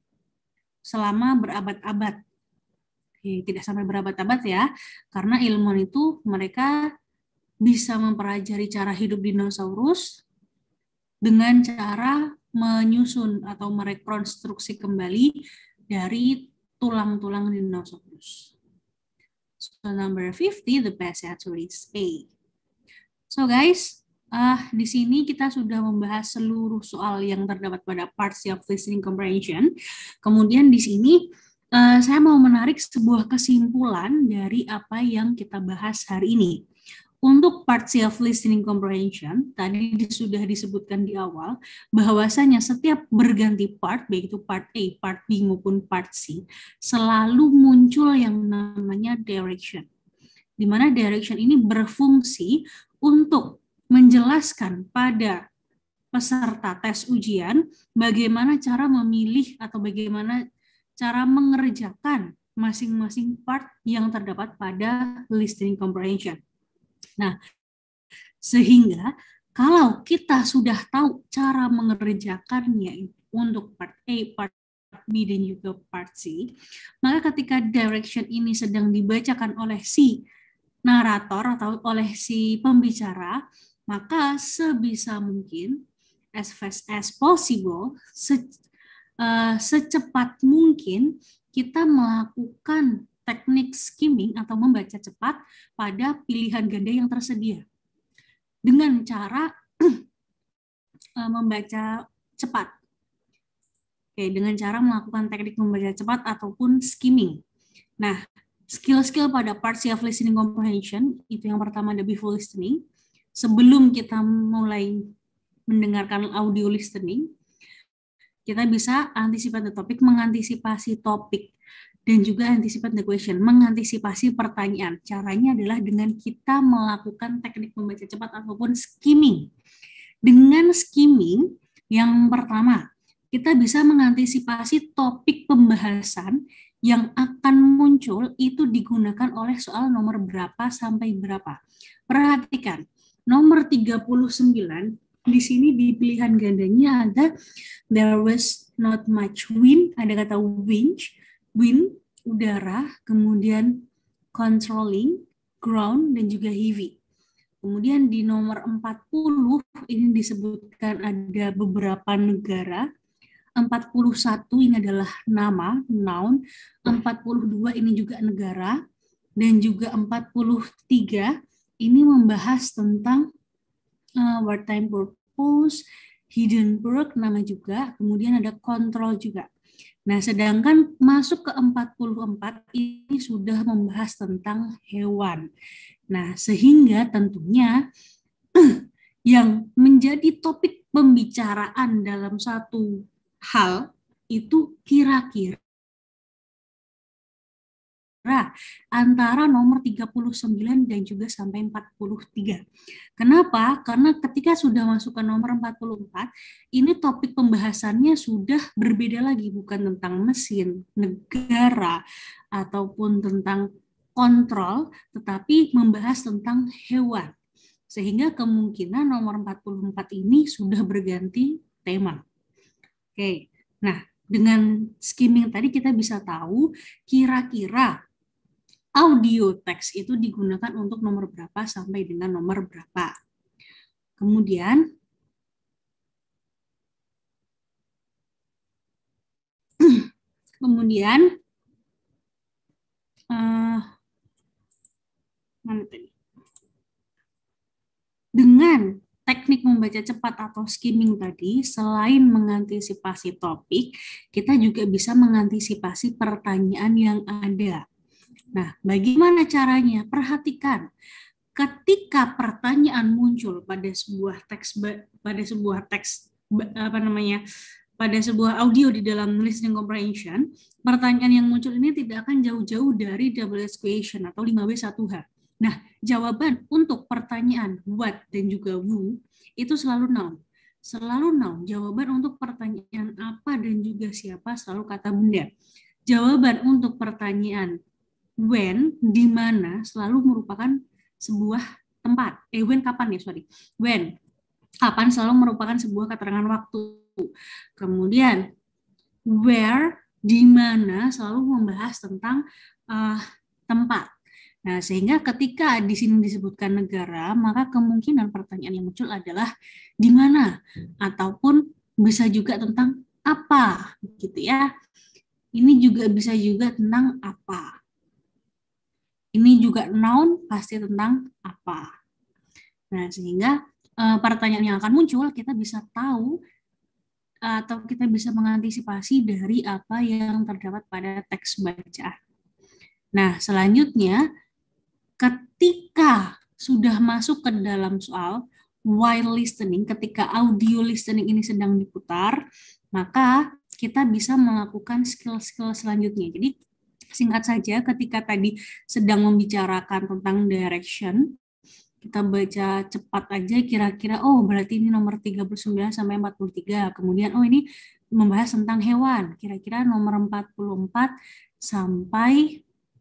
selama berabad-abad. Oke, tidak sampai berabad-abad ya, karena ilmuwan itu mereka bisa mempelajari cara hidup dinosaurus dengan cara menyusun atau merekonstruksi kembali dari tulang-tulang dinosaurus. So number fifty, the best answer is A. So guys, uh, di sini kita sudah membahas seluruh soal yang terdapat pada partial listening comprehension. Kemudian di sini uh, saya mau menarik sebuah kesimpulan dari apa yang kita bahas hari ini. Untuk partial listening comprehension, tadi sudah disebutkan di awal, bahwasanya setiap berganti part, baik itu part A, part B, maupun part C, selalu muncul yang namanya direction. Di mana direction ini berfungsi untuk menjelaskan pada peserta tes ujian bagaimana cara memilih atau bagaimana cara mengerjakan masing-masing part yang terdapat pada listening comprehension. Nah, sehingga kalau kita sudah tahu cara mengerjakannya untuk part A, part B, dan juga part C, maka ketika direction ini sedang dibacakan oleh si narator atau oleh si pembicara, maka sebisa mungkin, as fast as possible, se, uh, secepat mungkin kita melakukan teknik skimming atau membaca cepat pada pilihan ganda yang tersedia dengan cara membaca cepat. Oke, dengan cara melakukan teknik membaca cepat ataupun skimming. Nah, skill-skill pada partial listening comprehension itu yang pertama ada before listening. Sebelum kita mulai mendengarkan audio listening, kita bisa anticipate the topic, mengantisipasi topik. Dan juga anticipate the question, mengantisipasi pertanyaan. Caranya adalah dengan kita melakukan teknik membaca cepat ataupun skimming. Dengan skimming, yang pertama, kita bisa mengantisipasi topik pembahasan yang akan muncul itu digunakan oleh soal nomor berapa sampai berapa. Perhatikan, nomor tiga puluh sembilan, di sini di pilihan gandanya ada there was not much wind, ada kata wind, wind, udara, kemudian controlling, ground, dan juga heavy. Kemudian di nomor empat puluh ini disebutkan ada beberapa negara. empat puluh satu ini adalah nama, noun. empat puluh dua ini juga negara. Dan juga empat puluh tiga ini membahas tentang uh, wartime purpose, hidden work, nama juga. Kemudian ada control juga. Nah, sedangkan masuk ke empat puluh empat ini sudah membahas tentang hewan. Nah, sehingga tentunya yang menjadi topik pembicaraan dalam satu hal itu kira-kira antara nomor tiga puluh sembilan dan juga sampai empat puluh tiga. Kenapa? Karena ketika sudah masuk ke nomor empat puluh empat, ini topik pembahasannya sudah berbeda lagi, bukan tentang mesin, negara, ataupun tentang kontrol, tetapi membahas tentang hewan. Sehingga kemungkinan nomor empat puluh empat ini sudah berganti tema. Oke, nah dengan skimming tadi kita bisa tahu kira-kira audio teks itu digunakan untuk nomor berapa sampai dengan nomor berapa. Kemudian, kemudian, uh, mana tadi? Dengan teknik membaca cepat atau skimming tadi, selain mengantisipasi topik, kita juga bisa mengantisipasi pertanyaan yang ada. Nah, bagaimana caranya? Perhatikan, ketika pertanyaan muncul pada sebuah teks pada sebuah teks apa namanya? pada sebuah audio di dalam listening comprehension, pertanyaan yang muncul ini tidak akan jauh-jauh dari double S question atau lima W satu H. Nah, jawaban untuk pertanyaan what dan juga who itu selalu noun. Selalu noun. Jawaban untuk pertanyaan apa dan juga siapa selalu kata benda. Jawaban untuk pertanyaan when, di mana, selalu merupakan sebuah tempat. Eh, when kapan ya, sorry. When, kapan selalu merupakan sebuah keterangan waktu. Kemudian, where, di mana, selalu membahas tentang uh, tempat. Nah, sehingga ketika di sini disebutkan negara, maka kemungkinan pertanyaan yang muncul adalah di mana, ataupun bisa juga tentang apa, gitu ya. Ini juga bisa juga tentang apa. Ini juga noun pasti tentang apa. Nah, sehingga e, pertanyaan yang akan muncul kita bisa tahu atau kita bisa mengantisipasi dari apa yang terdapat pada teks bacaan. Nah, selanjutnya ketika sudah masuk ke dalam soal while listening, ketika audio listening ini sedang diputar, maka kita bisa melakukan skill-skill selanjutnya. Jadi singkat saja, ketika tadi sedang membicarakan tentang direction, kita baca cepat aja kira-kira, oh berarti ini nomor tiga puluh sembilan sampai empat puluh tiga. Kemudian, oh ini membahas tentang hewan. Kira-kira nomor empat puluh empat sampai,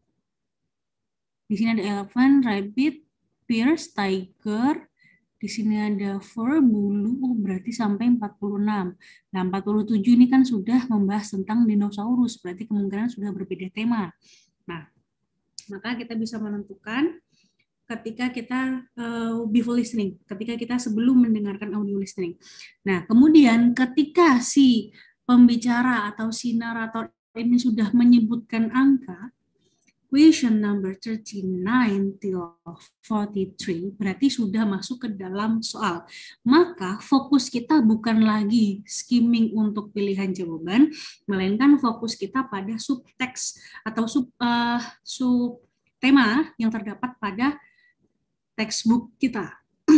di sini ada elephant, rabbit, pierce, tiger, di sini ada fur, bulu, oh berarti sampai empat puluh enam. Nah, empat puluh tujuh ini kan sudah membahas tentang dinosaurus, berarti kemungkinan sudah berbeda tema. Nah, maka kita bisa menentukan ketika kita uh, before listening, ketika kita sebelum mendengarkan audio listening. Nah, kemudian ketika si pembicara atau si narator ini sudah menyebutkan angka, question number thirty-nine till forty-three berarti sudah masuk ke dalam soal. Maka fokus kita bukan lagi skimming untuk pilihan jawaban, melainkan fokus kita pada subteks atau sub uh, sub tema yang terdapat pada textbook kita.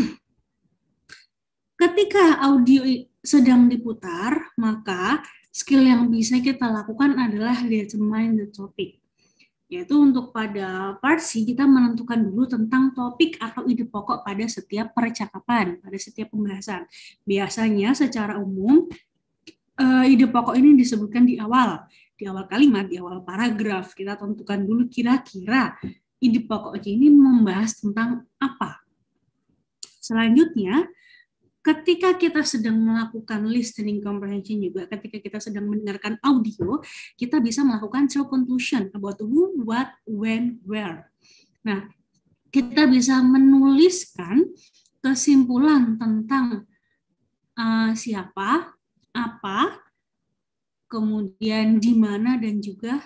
Ketika audio sedang diputar, maka skill yang bisa kita lakukan adalah determine the topic. Yaitu untuk pada part C kita menentukan dulu tentang topik atau ide pokok pada setiap percakapan, pada setiap pembahasan. Biasanya secara umum ide pokok ini disebutkan di awal, di awal kalimat, di awal paragraf. Kita tentukan dulu kira-kira ide pokok ini membahas tentang apa. Selanjutnya, ketika kita sedang melakukan listening comprehension juga, ketika kita sedang mendengarkan audio, kita bisa melakukan self conclusion about who, what, when, where. Nah, kita bisa menuliskan kesimpulan tentang uh, siapa, apa, kemudian di mana dan juga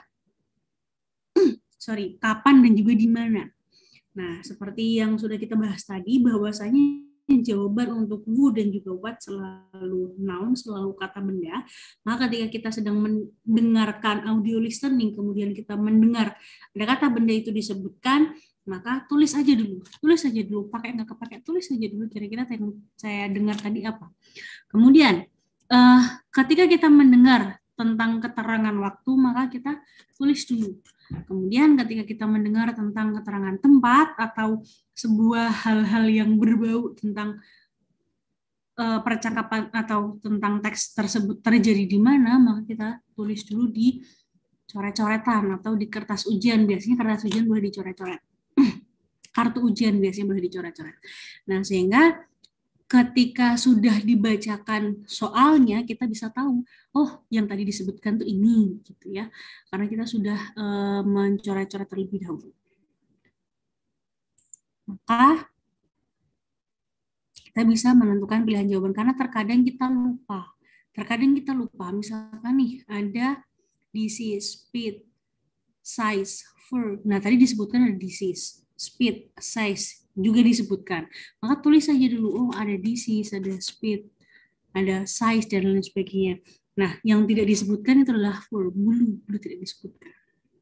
sorry, kapan dan juga di mana. Nah, seperti yang sudah kita bahas tadi, bahwasanya jawaban untuk who dan juga what selalu noun, selalu kata benda. Maka ketika kita sedang mendengarkan audio listening, kemudian kita mendengar ada kata benda itu disebutkan, maka tulis aja dulu, tulis aja dulu, pakai nggak kepakai, tulis aja dulu kira-kira yang saya dengar tadi apa. Kemudian, uh, ketika kita mendengar tentang keterangan waktu, maka kita tulis dulu. Kemudian ketika kita mendengar tentang keterangan tempat atau sebuah hal-hal yang berbau tentang uh, percakapan atau tentang teks tersebut terjadi di mana, maka kita tulis dulu di coret-coretan atau di kertas ujian. Biasanya kertas ujian boleh dicoret-coret. Kartu ujian biasanya boleh dicoret-coret. Nah, sehingga ketika sudah dibacakan soalnya, kita bisa tahu, oh, yang tadi disebutkan tuh ini, gitu ya. Karena kita sudah e, mencoret-coret terlebih dahulu. Maka kita bisa menentukan pilihan jawaban, karena terkadang kita lupa. Terkadang kita lupa, misalkan nih, ada disease, speed, size, verb. Nah, tadi disebutkan ada disease, speed, size, juga disebutkan. Maka tulis saja dulu, oh ada disease, ada speed, ada size, dan lain sebagainya. Nah, yang tidak disebutkan itu adalah verb, bulu, bulu tidak disebutkan.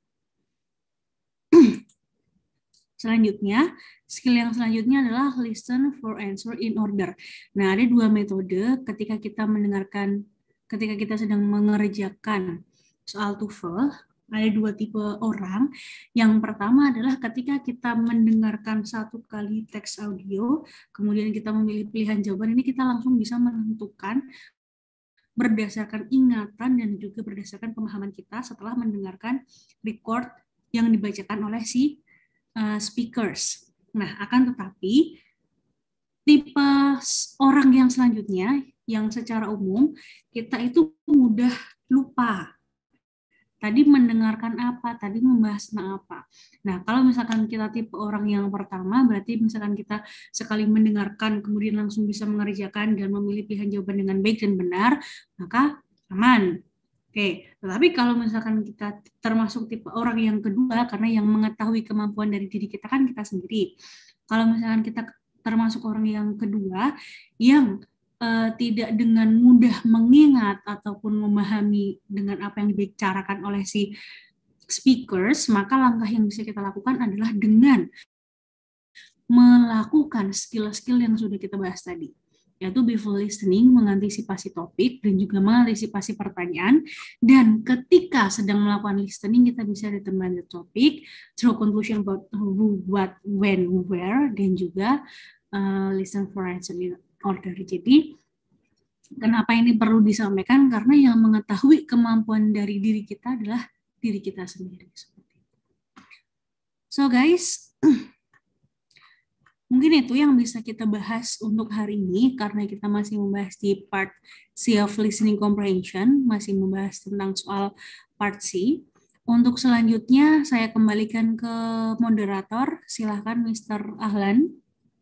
Selanjutnya, skill yang selanjutnya adalah listen for answer in order. Nah, ada dua metode ketika kita mendengarkan, ketika kita sedang mengerjakan soal TOEFL, ada dua tipe orang. Yang pertama adalah ketika kita mendengarkan satu kali teks audio, kemudian kita memilih pilihan jawaban, ini kita langsung bisa menentukan berdasarkan ingatan dan juga berdasarkan pemahaman kita setelah mendengarkan record yang dibacakan oleh si uh, speakers. Nah, akan tetapi tipe orang yang selanjutnya, yang secara umum kita itu mudah lupa. Tadi mendengarkan apa, tadi membahas tentang apa. Nah, kalau misalkan kita tipe orang yang pertama, berarti misalkan kita sekali mendengarkan, kemudian langsung bisa mengerjakan dan memilih pilihan jawaban dengan baik dan benar, maka aman. Oke, tetapi kalau misalkan kita termasuk tipe orang yang kedua, karena yang mengetahui kemampuan dari diri kita kan kita sendiri. Kalau misalkan kita termasuk orang yang kedua, yang Uh, tidak dengan mudah mengingat ataupun memahami dengan apa yang dibicarakan oleh si speakers, maka langkah yang bisa kita lakukan adalah dengan melakukan skill-skill yang sudah kita bahas tadi, yaitu before listening, mengantisipasi topik dan juga mengantisipasi pertanyaan. Dan ketika sedang melakukan listening, kita bisa determine the topic, draw conclusion about who, what, when, where, dan juga uh, listen for answer in order. Jadi, kenapa ini perlu disampaikan? Karena yang mengetahui kemampuan dari diri kita adalah diri kita sendiri. So guys, mungkin itu yang bisa kita bahas untuk hari ini, karena kita masih membahas di part C of listening comprehension, masih membahas tentang soal part C. Untuk selanjutnya, saya kembalikan ke moderator. Silahkan mister Ahlan.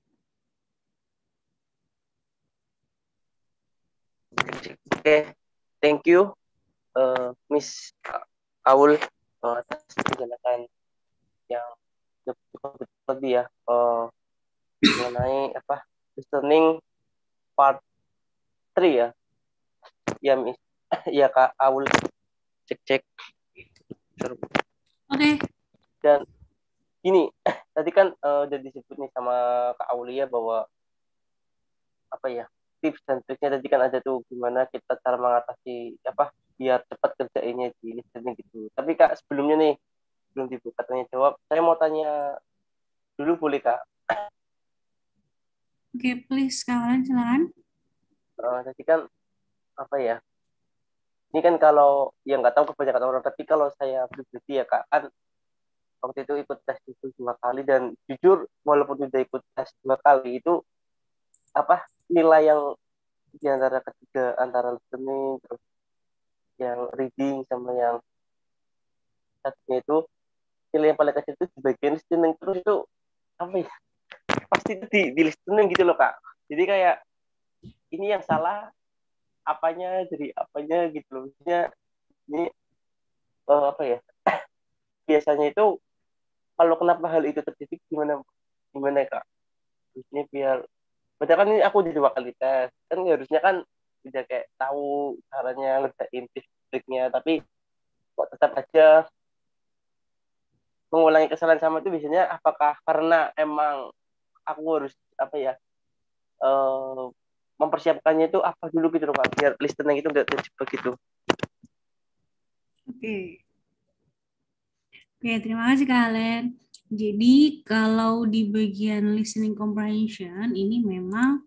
Oke, okay. Thank you, uh, Miss Aul, uh, atas penjelasan yang cukup lebih ya, uh, mengenai apa listening part tiga ya, ya Miss, ya Kak Aul, cek cek. Oke. Okay. Dan gini, tadi kan uh, udah disebut nih sama Kak Aulia bahwa apa ya, tips dan triknya tadi kan ada tuh gimana kita cara mengatasi apa biar cepat kerjainnya di listening gitu. Tapi Kak, sebelumnya nih belum dibuka tanya jawab, saya mau tanya dulu, boleh Kak? Oke, okay, please kawan silakan. Uh, tadi kan apa ya? Ini kan kalau yang nggak tahu kebanyakan orang, tapi kalau saya pribadi ya Kak, kan waktu itu ikut tes itu dua kali, dan jujur walaupun udah ikut tes dua kali itu apa nilai yang di antara ketiga, antara listening terus yang reading sama yang satunya itu, nilai yang paling kecil itu di bagian listening. Terus itu apa ya, pasti itu di, di listening gitu loh Kak. Jadi kayak ini yang salah apanya, jadi apanya gitu loh. Maksudnya ini uh, apa ya, biasanya itu kalau kenapa hal itu terjadi gimana gimana Kak? Ini biar padahal kan ini aku jadi dua kali tes, kan harusnya kan udah kayak tahu caranya ngerjain tips triknya, tapi kok tetap aja mengulangi kesalahan sama itu biasanya apakah karena emang aku harus apa ya uh, mempersiapkannya itu apa dulu gitu loh Kak, biar listening itu nggak terjebak gitu. Oke. Oke, terima kasih Kak Alen. Jadi kalau di bagian listening comprehension ini memang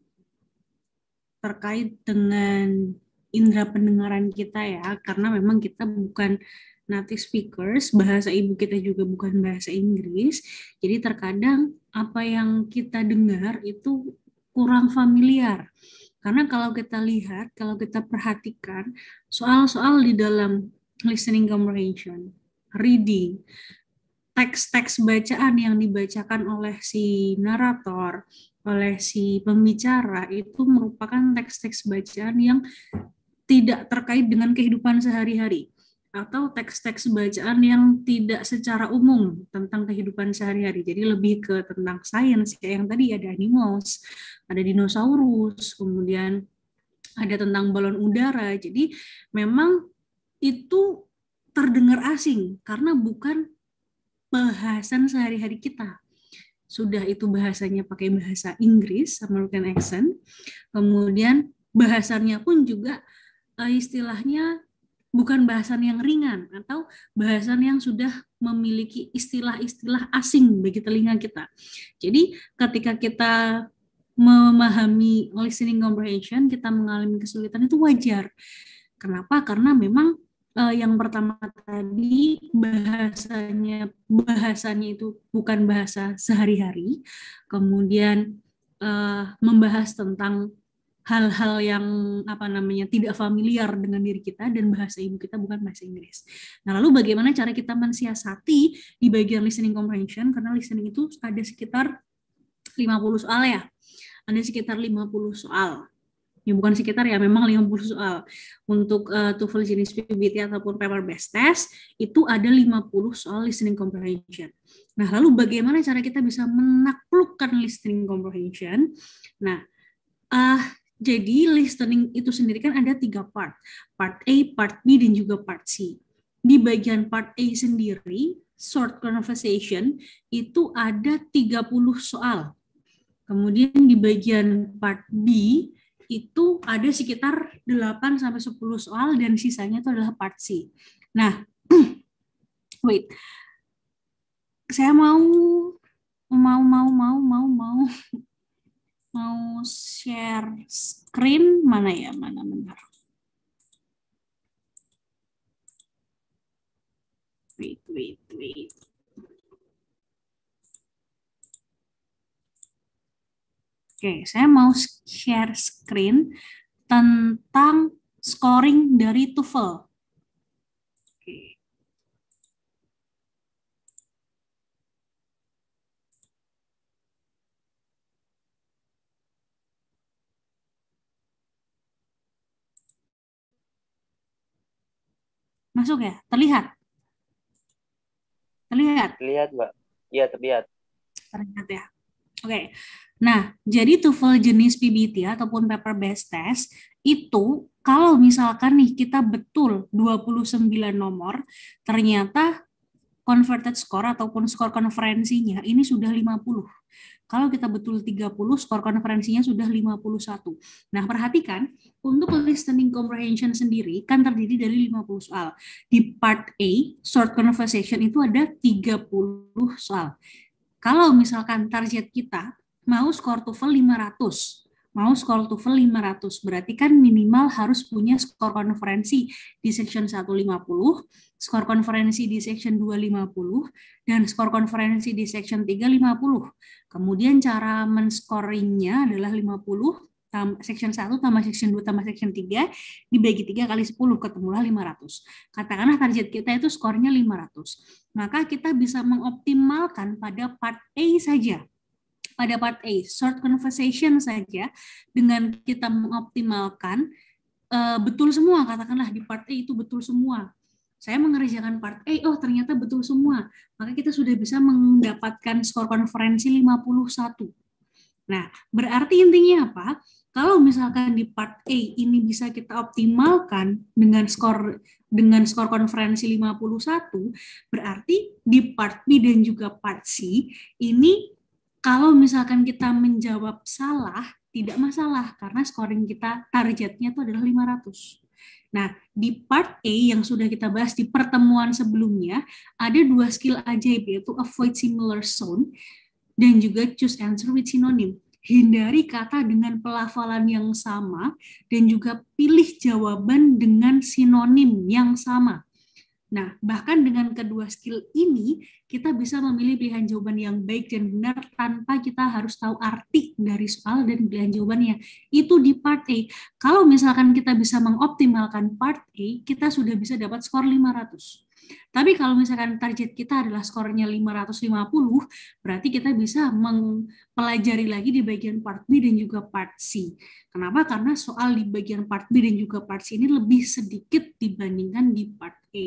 terkait dengan indera pendengaran kita ya, karena memang kita bukan native speakers, bahasa ibu kita juga bukan bahasa Inggris, jadi terkadang apa yang kita dengar itu kurang familiar. Karena kalau kita lihat, kalau kita perhatikan, soal-soal di dalam listening comprehension, reading, teks-teks bacaan yang dibacakan oleh si narator, oleh si pembicara, itu merupakan teks-teks bacaan yang tidak terkait dengan kehidupan sehari-hari, atau teks-teks bacaan yang tidak secara umum tentang kehidupan sehari-hari. Jadi lebih ke tentang sains, kayak yang tadi ada animals, ada dinosaurus, kemudian ada tentang balon udara. Jadi memang itu terdengar asing karena bukan bahasan sehari-hari kita. Sudah itu bahasanya pakai bahasa Inggris, American accent, kemudian bahasannya pun juga istilahnya bukan bahasan yang ringan atau bahasan yang sudah memiliki istilah-istilah asing bagi telinga kita. Jadi ketika kita memahami listening comprehension, kita mengalami kesulitan itu wajar. Kenapa? Karena memang uh, yang pertama tadi bahasanya bahasanya itu bukan bahasa sehari-hari, kemudian uh, membahas tentang hal-hal yang apa namanya tidak familiar dengan diri kita dan bahasa ibu kita bukan bahasa Inggris. Nah, lalu bagaimana cara kita mensiasati di bagian listening comprehension, karena listening itu ada sekitar lima puluh soal ya. Ada sekitar lima puluh soal. Ya bukan sekitar ya, memang lima puluh soal. Untuk uh, TOEFL jenis P B T ataupun paper based test itu ada lima puluh soal listening comprehension. Nah, lalu bagaimana cara kita bisa menaklukkan listening comprehension? Nah, uh, jadi listening itu sendiri kan ada tiga part. Part A, part B, dan juga part C. Di bagian part A sendiri, short conversation, itu ada tiga puluh soal. Kemudian di bagian part B, itu ada sekitar delapan sampai sepuluh soal, dan sisanya itu adalah part C. Nah, wait. Saya mau, mau, mau, mau, mau, mau, mau share screen, mana ya, mana bentar. Wait, wait, wait. Oke, saya mau share screen tentang scoring dari TOEFL. Oke. Masuk ya? Terlihat? Terlihat? Terlihat, Mbak. Iya, terlihat. Terlihat ya. Oke. Nah, jadi TOEFL jenis P B T ataupun paper based test itu kalau misalkan nih kita betul dua puluh sembilan nomor, ternyata converted score ataupun skor konferensinya ini sudah lima puluh. Kalau kita betul tiga puluh, skor konferensinya sudah lima puluh satu. Nah, perhatikan, untuk listening comprehension sendiri kan terdiri dari lima puluh soal. Di part A, short conversation, itu ada tiga puluh soal. Kalau misalkan target kita mau skor TOEFL lima ratus, mau skor TOEFL lima ratus, berarti kan minimal harus punya skor konferensi di section seratus lima puluh, skor konferensi di section dua ratus lima puluh, dan skor konferensi di section tiga ratus lima puluh. Kemudian cara men-scoringnya adalah lima puluh, section satu tambah section dua tambah section tiga, dibagi tiga kali sepuluh, ketemulah lima ratus. Katakanlah target kita itu skornya lima ratus. Maka kita bisa mengoptimalkan pada part A saja. Pada part A, short conversation saja, dengan kita mengoptimalkan uh, betul semua, katakanlah di part A itu betul semua. Saya mengerjakan part A, oh ternyata betul semua. Maka kita sudah bisa mendapatkan skor konferensi lima puluh satu. Nah, berarti intinya apa? Kalau misalkan di part A ini bisa kita optimalkan dengan skor dengan skor konferensi lima puluh satu, berarti di part B dan juga part C ini kalau misalkan kita menjawab salah, tidak masalah karena scoring kita targetnya itu adalah lima ratus. Nah, di part A yang sudah kita bahas di pertemuan sebelumnya, ada dua skill ajaib yaitu avoid similar sound dan juga choose answer with synonym. Hindari kata dengan pelafalan yang sama dan juga pilih jawaban dengan sinonim yang sama. Nah, bahkan dengan kedua skill ini, kita bisa memilih pilihan jawaban yang baik dan benar tanpa kita harus tahu arti dari soal dan pilihan jawabannya. Itu di part A. Kalau misalkan kita bisa mengoptimalkan part A, kita sudah bisa dapat skor lima ratus. Tapi kalau misalkan target kita adalah skornya lima ratus lima puluh, berarti kita bisa mempelajari lagi di bagian part B dan juga part C. Kenapa? Karena soal di bagian part B dan juga part C ini lebih sedikit dibandingkan di part A.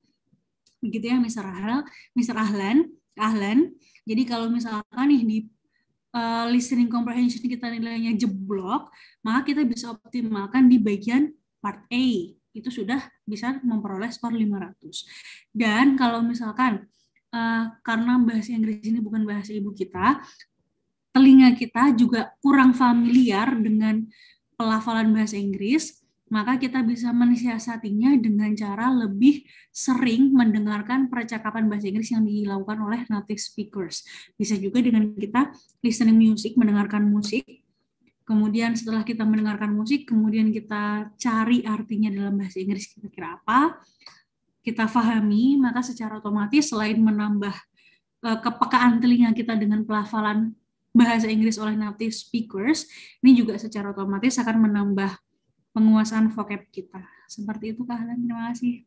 Begitu ya, mister Ahlan, mister Ahlan, Ahlan. Jadi kalau misalkan nih di uh, listening comprehension kita nilainya jeblok, maka kita bisa optimalkan di bagian part A. Itu sudah bisa memperoleh skor lima ratus. Dan kalau misalkan uh, karena bahasa Inggris ini bukan bahasa ibu kita, telinga kita juga kurang familiar dengan pelafalan bahasa Inggris, maka kita bisa mensiasatinya dengan cara lebih sering mendengarkan percakapan bahasa Inggris yang dilakukan oleh native speakers. Bisa juga dengan kita listening music, mendengarkan musik. Kemudian setelah kita mendengarkan musik, kemudian kita cari artinya dalam bahasa Inggris kira-kira apa, kita pahami, maka secara otomatis selain menambah uh, kepekaan telinga kita dengan pelafalan bahasa Inggris oleh native speakers, ini juga secara otomatis akan menambah penguasaan vocab kita. Seperti itu, Kak Ahlan. Terima kasih.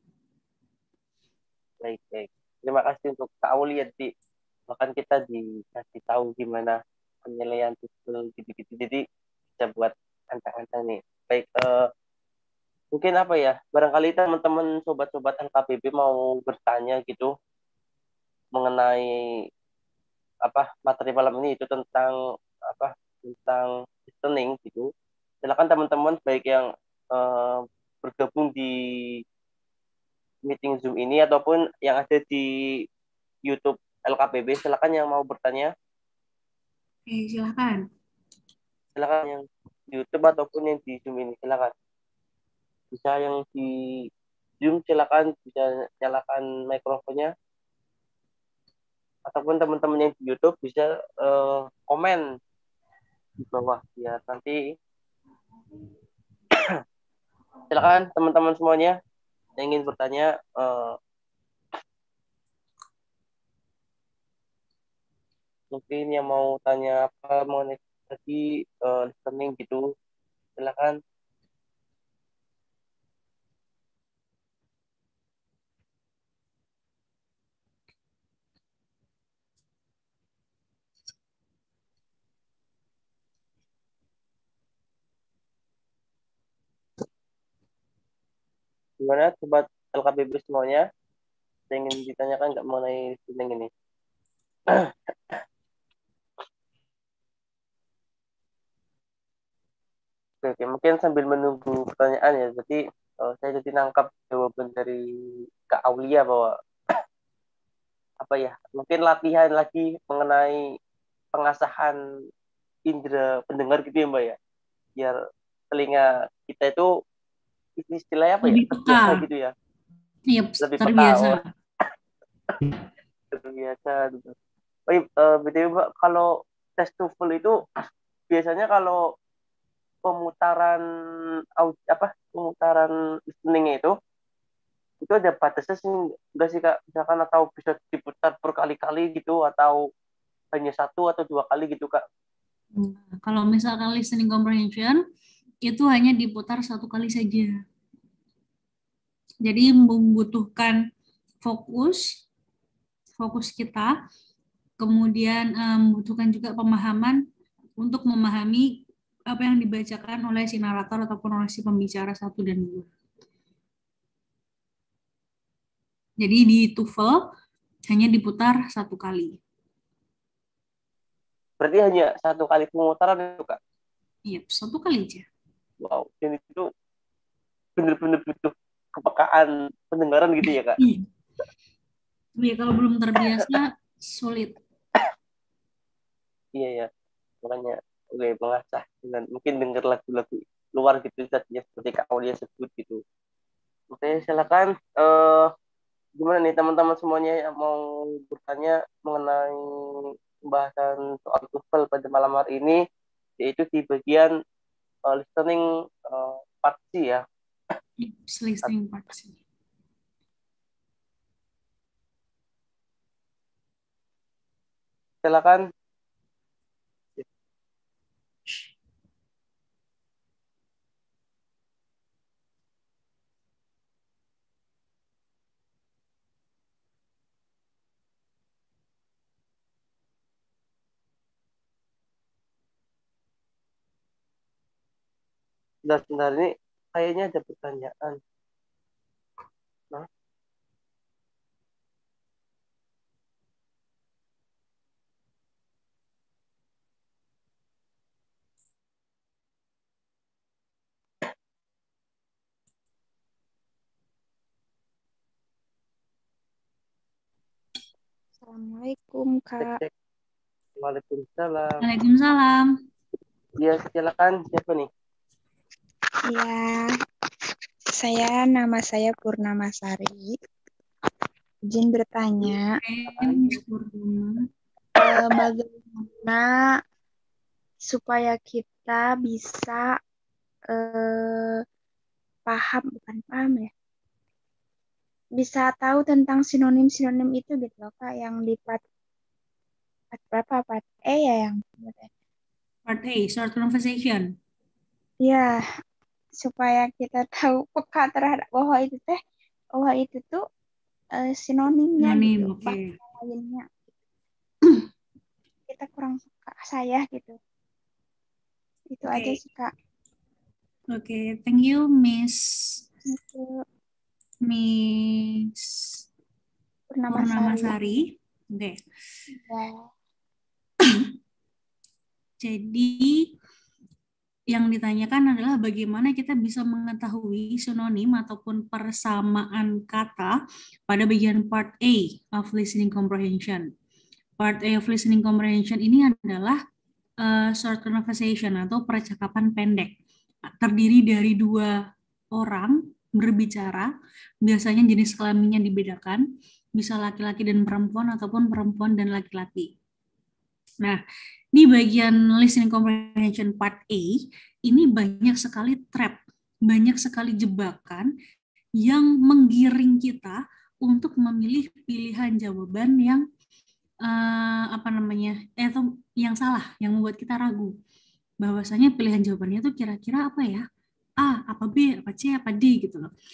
Baik, baik. Terima kasih untuk Kak Aulia. Jadi, bahkan kita dikasih tahu gimana penilaian tutul gitu-gitu. Jadi, bisa buat ancang-ancang nih. Baik, uh, mungkin apa ya, barangkali teman-teman sobat-sobat L K P B mau bertanya gitu mengenai apa materi malam ini itu tentang apa tentang listening gitu. Silakan teman-teman baik yang uh, bergabung di meeting Zoom ini ataupun yang ada di YouTube L K P B, silakan yang mau bertanya. Oke, silakan. Silakan yang di YouTube ataupun yang di Zoom ini, silakan. Bisa yang di Zoom silakan bisa nyalakan mikrofonnya. Ataupun teman-teman yang di YouTube bisa uh, komen di bawah ya nanti. Silakan teman-teman semuanya yang ingin bertanya. Uh, mungkin yang mau tanya apa mengenai tadi uh, listening gitu, silakan. Gimana sobat L K P B semuanya? Saya ingin ditanyakan nggak mengenai listening ini? Oke, oke, mungkin sambil menunggu pertanyaan ya. Jadi uh, saya jadi nangkap jawaban dari Kak Aulia bahwa apa ya? Mungkin latihan lagi mengenai pengasahan indera pendengar gitu ya Mbak ya. Biar telinga kita itu istilahnya apa ya? Lebih Terbiasa peka. gitu ya. Iya, Lebih terbiasa. peka. Oh, terbiasa gitu. Oh, uh, B T W Mbak, kalau tes TOEFL itu biasanya kalau pemutaran apa pemutaran listening itu itu ada batasnya sih enggak sih Kak, misalkan atau bisa diputar berkali-kali gitu atau hanya satu atau dua kali gitu Kak? Nah, kalau misalkan listening comprehension itu hanya diputar satu kali saja. Jadi membutuhkan fokus fokus kita, kemudian membutuhkan juga pemahaman untuk memahami apa yang dibacakan oleh si narator ataupun oleh si pembicara satu dan dua. Jadi di TOEFL hanya diputar satu kali. Berarti hanya satu kali pemutaran itu, Kak? Iya, satu kali aja. Wow, dan itu benar-benar butuh kepekaan pendengaran gitu ya, Kak? Iya. Ya, kalau belum terbiasa, sulit. Iya, ya. Makanya, oke, mengasah. Dan mungkin dengar lagu-lagu luar gitu, saja seperti Kak Aulia sebut gitu. Oke, silakan. Eh, gimana nih teman-teman semuanya yang mau bertanya mengenai pembahasan soal TOEFL pada malam hari ini, yaitu di bagian uh, listening uh, part C ya. Listening part C. Silakan. Sebentar, ini kayaknya ada pertanyaan. Nah. Assalamualaikum, Kak. Cek, cek. Waalaikumsalam. Waalaikumsalam. Ya, silakan. Siapa nih? Ya, saya nama saya Purnamasari. Izin bertanya, eh, bagaimana supaya kita bisa eh, paham, bukan paham ya, bisa tahu tentang sinonim-sinonim itu gitu loh, Kak, yang di part, part berapa, part E ya yang Part A, short conversation. ya, supaya kita tahu peka terhadap bahwa itu teh, bahwa itu tuh uh, sinonimnya Sinonim, gitu, oke. bahasa lainnya. Kita kurang suka saya gitu. Itu Oke. aja sih, Kak. Oke, okay, thank you, Miss. Itu Miss Purnamasari. Oke. Okay. Ya. Jadi yang ditanyakan adalah bagaimana kita bisa mengetahui sinonim ataupun persamaan kata pada bagian part A of listening comprehension. Part A of listening comprehension ini adalah uh, short conversation atau percakapan pendek. Terdiri dari dua orang berbicara, biasanya jenis kelaminnya dibedakan, bisa laki-laki dan perempuan ataupun perempuan dan laki-laki. Nah, di bagian listening comprehension part A, ini banyak sekali trap, banyak sekali jebakan yang menggiring kita untuk memilih pilihan jawaban yang uh, apa namanya, eh, atau yang salah, yang membuat kita ragu. Bahwasanya pilihan jawabannya itu kira-kira apa ya? A, apa B, apa C, apa D gitu loh.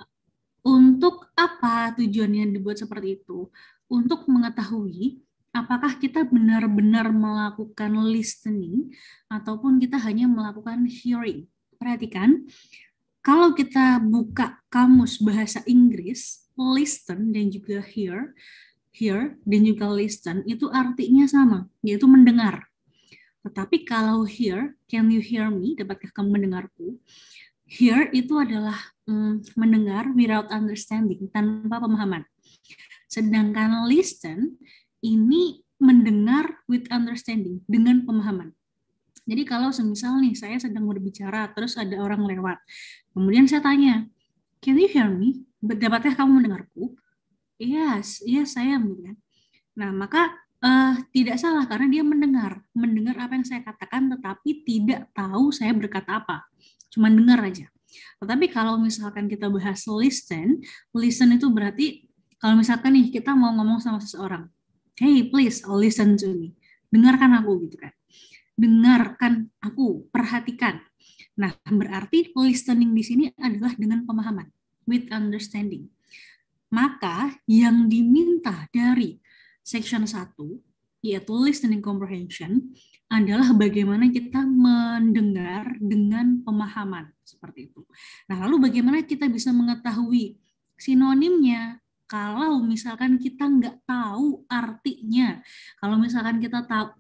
Untuk apa tujuannya dibuat seperti itu? Untuk mengetahui apakah kita benar-benar melakukan listening ataupun kita hanya melakukan hearing. Perhatikan, kalau kita buka kamus bahasa Inggris, listen dan juga hear, hear dan juga listen itu artinya sama, yaitu mendengar. Tetapi kalau hear, can you hear me? Dapatkah kamu mendengarku? Hear itu adalah mm, mendengar without understanding, tanpa pemahaman. Sedangkan listen ini mendengar with understanding, dengan pemahaman. Jadi kalau semisal nih saya sedang berbicara, terus ada orang lewat, kemudian saya tanya, can you hear me? Dapatkah kamu mendengarku? Yes, yes saya mendengar. Nah, maka uh, tidak salah karena dia mendengar, mendengar apa yang saya katakan, tetapi tidak tahu saya berkata apa, cuma dengar aja. Tetapi kalau misalkan kita bahas listen, listen itu berarti kalau misalkan nih kita mau ngomong sama seseorang, hey please listen to me, dengarkan aku gitu kan, dengarkan aku, perhatikan. Nah, berarti listening di sini adalah dengan pemahaman, with understanding. Maka yang diminta dari section satu, yaitu listening comprehension, adalah bagaimana kita mendengar dengan pemahaman, seperti itu. Nah, lalu bagaimana kita bisa mengetahui sinonimnya? Kalau misalkan kita nggak tahu artinya, kalau misalkan kita tahu,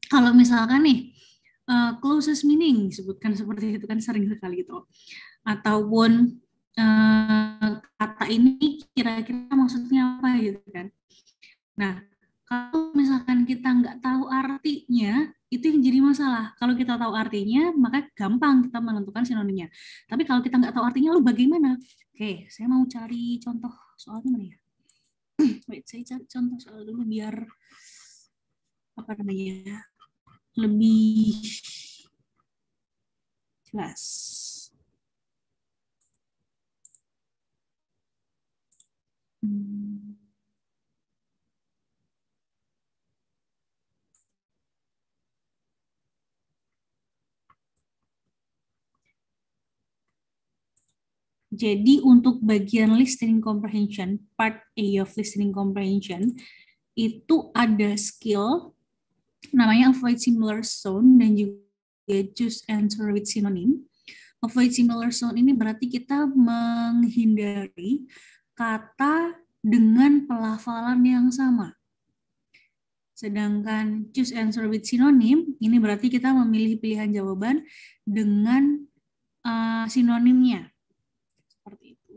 kalau misalkan nih uh, closest meaning disebutkan seperti itu kan sering sekali gitu. Ataupun uh, kata ini kira-kira maksudnya apa gitu kan. Nah, kalau misalkan kita nggak tahu artinya, itu yang jadi masalah. Kalau kita tahu artinya, maka gampang kita menentukan sinonimnya. Tapi kalau kita nggak tahu artinya, lu bagaimana? Oke, saya mau cari contoh soalnya mana ya? Wait, saya cari contoh soal dulu biar apa namanya lebih jelas. Hmm. Jadi untuk bagian listening comprehension, part A of listening comprehension, itu ada skill namanya avoid similar sound dan juga choose answer with synonym. Avoid similar sound ini berarti kita menghindari kata dengan pelafalan yang sama. Sedangkan choose answer with synonym, ini berarti kita memilih pilihan jawaban dengan uh, sinonimnya. Seperti itu.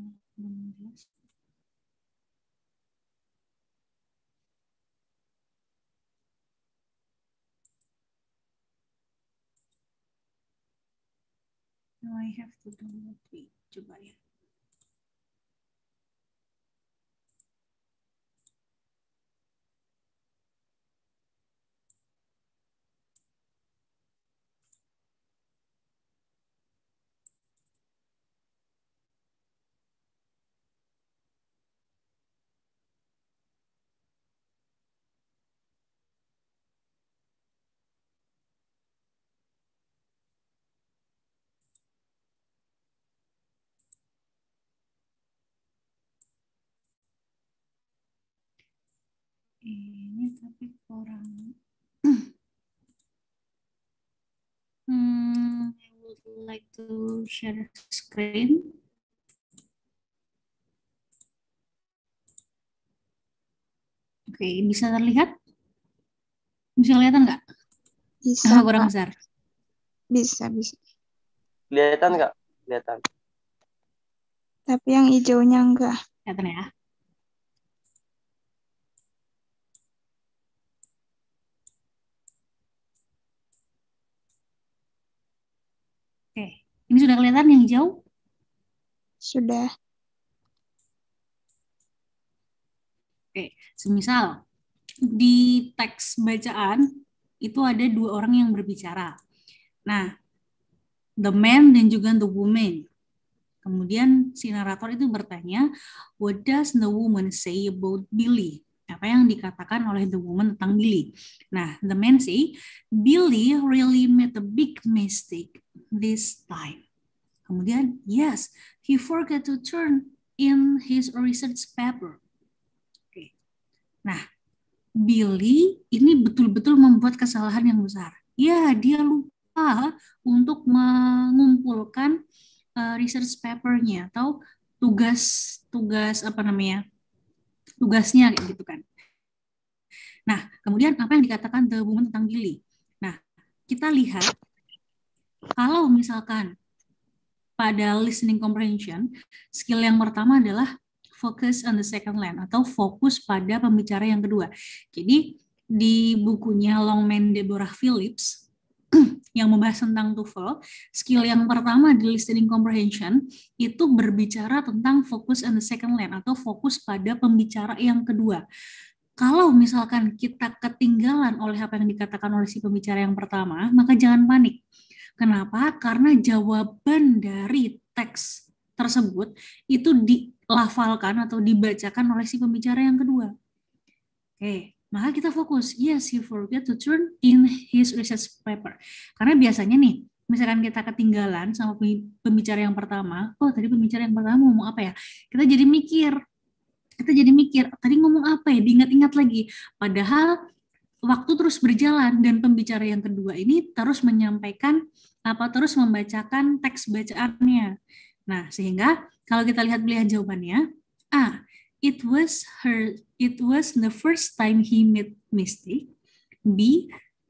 Now I have to download. Coba ya. Ini tapi kurang. Hmm, I would like to share screen. Oke, bisa terlihat? Bisa kelihatan nggak? Bisa, oh, kurang Kak. besar. Bisa, bisa. Kelihatan nggak? Kelihatan. Tapi yang hijaunya enggak. Kelihatan ya? Oke, ini sudah kelihatan yang hijau? Sudah. Oke, semisal di teks bacaan itu ada dua orang yang berbicara. Nah, the man dan juga the woman. Kemudian si narator itu bertanya, what does the woman say about Billy? Apa yang dikatakan oleh the woman tentang Billy? Nah, the man say, Billy really made a big mistake this time. Kemudian, yes, he forgot to turn in his research paper. Oke. Nah, Billy ini betul-betul membuat kesalahan yang besar. Ya, dia lupa untuk mengumpulkan uh, research paper-nya atau tugas tugas apa namanya? tugasnya kayak gitu kan. Nah, kemudian apa yang dikatakan the woman tentang Billy? Nah, kita lihat kalau misalkan pada listening comprehension, skill yang pertama adalah focus on the second line atau fokus pada pembicara yang kedua. Jadi di bukunya Longman Deborah Phillips yang membahas tentang TOEFL, skill yang pertama di listening comprehension itu berbicara tentang fokus on the second line atau fokus pada pembicara yang kedua. Kalau misalkan kita ketinggalan oleh apa yang dikatakan oleh si pembicara yang pertama, maka jangan panik. Kenapa? Karena jawaban dari teks tersebut itu dilafalkan atau dibacakan oleh si pembicara yang kedua. Oke, maka kita fokus. Yes, he forgot to turn in his research paper. Karena biasanya nih, misalkan kita ketinggalan sama pembicara yang pertama, oh tadi pembicara yang pertama ngomong apa ya? Kita jadi mikir. Kita jadi mikir, tadi ngomong apa ya? Diingat-ingat lagi. Padahal waktu terus berjalan dan pembicara yang kedua ini terus menyampaikan apa terus membacakan teks bacaannya. Nah, sehingga kalau kita lihat pilihan jawabannya, A, it was her it was the first time he made mistake. B,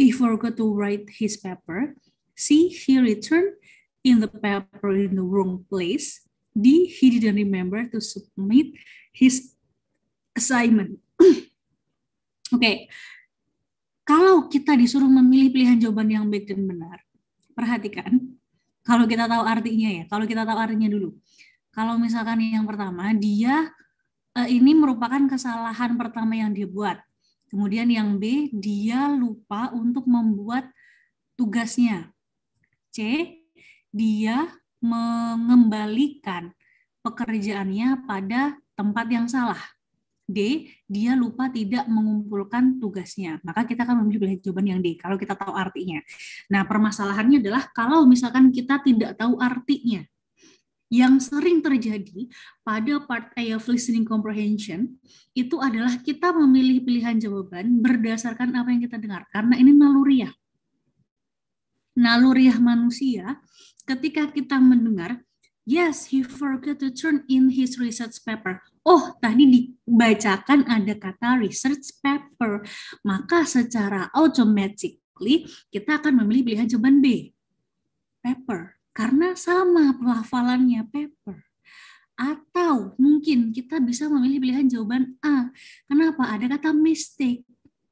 he forgot to write his paper. C, he returned in the paper in the wrong place. D, he didn't remember to submit his assignment. Oke, okay. Kalau kita disuruh memilih pilihan jawaban yang baik dan benar, perhatikan, kalau kita tahu artinya ya, kalau kita tahu artinya dulu. Kalau misalkan yang pertama, dia eh, ini merupakan kesalahan pertama yang dia buat. Kemudian yang B, dia lupa untuk membuat tugasnya. C, dia mengembalikan pekerjaannya pada tempat yang salah. D, dia lupa tidak mengumpulkan tugasnya. Maka kita akan memilih jawaban yang D, kalau kita tahu artinya. Nah, permasalahannya adalah kalau misalkan kita tidak tahu artinya. Yang sering terjadi pada part A of listening comprehension, itu adalah kita memilih pilihan jawaban berdasarkan apa yang kita dengar. Karena ini naluriah. Naluriah manusia, ketika kita mendengar, yes, he forgot to turn in his research paper. Oh, tadi dibacakan ada kata research paper. Maka secara automatically kita akan memilih pilihan jawaban B, paper. Karena sama pelafalannya paper. Atau mungkin kita bisa memilih pilihan jawaban A. Kenapa? Ada kata mistake.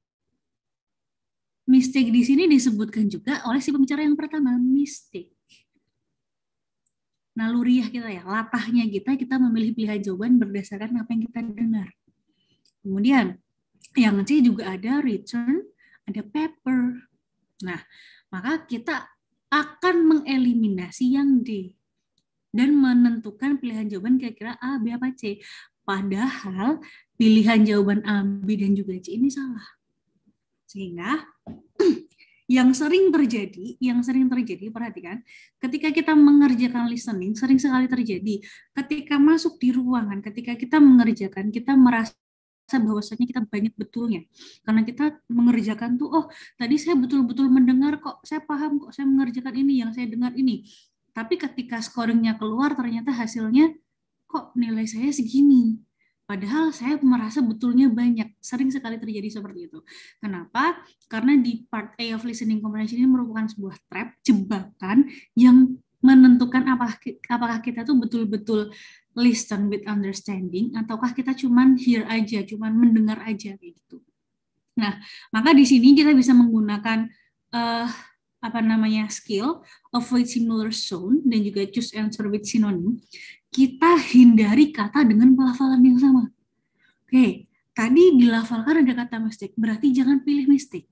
Mistake di sini disebutkan juga oleh si pembicara yang pertama, mistake. Naluriah kita ya, latahnya kita, kita memilih pilihan jawaban berdasarkan apa yang kita dengar. Kemudian, yang C juga ada return, ada paper. Nah, maka kita akan mengeliminasi yang D dan menentukan pilihan jawaban kira-kira A, B, apa C. Padahal pilihan jawaban A, B, dan juga C ini salah. Sehingga yang sering terjadi, yang sering terjadi, perhatikan, ketika kita mengerjakan listening, sering sekali terjadi, ketika masuk di ruangan, ketika kita mengerjakan, kita merasa bahwasanya kita banyak betulnya. Karena kita mengerjakan tuh, oh tadi saya betul-betul mendengar kok, saya paham kok, saya mengerjakan ini, yang saya dengar ini. Tapi ketika scoringnya keluar, ternyata hasilnya, kok nilai saya segini. Padahal saya merasa betulnya banyak. Sering sekali terjadi seperti itu. Kenapa? Karena di part A of listening comprehension ini merupakan sebuah trap, jebakan yang menentukan apakah, apakah kita tuh betul-betul listen with understanding, ataukah kita cuman hear aja, cuman mendengar aja kayak gitu. Nah, maka di sini kita bisa menggunakan uh, apa namanya skill, avoid similar sound, dan juga choose answer with synonym. Kita hindari kata dengan pelafalan yang sama. Oke, tadi dilafalkan ada kata mistake, berarti jangan pilih mistake.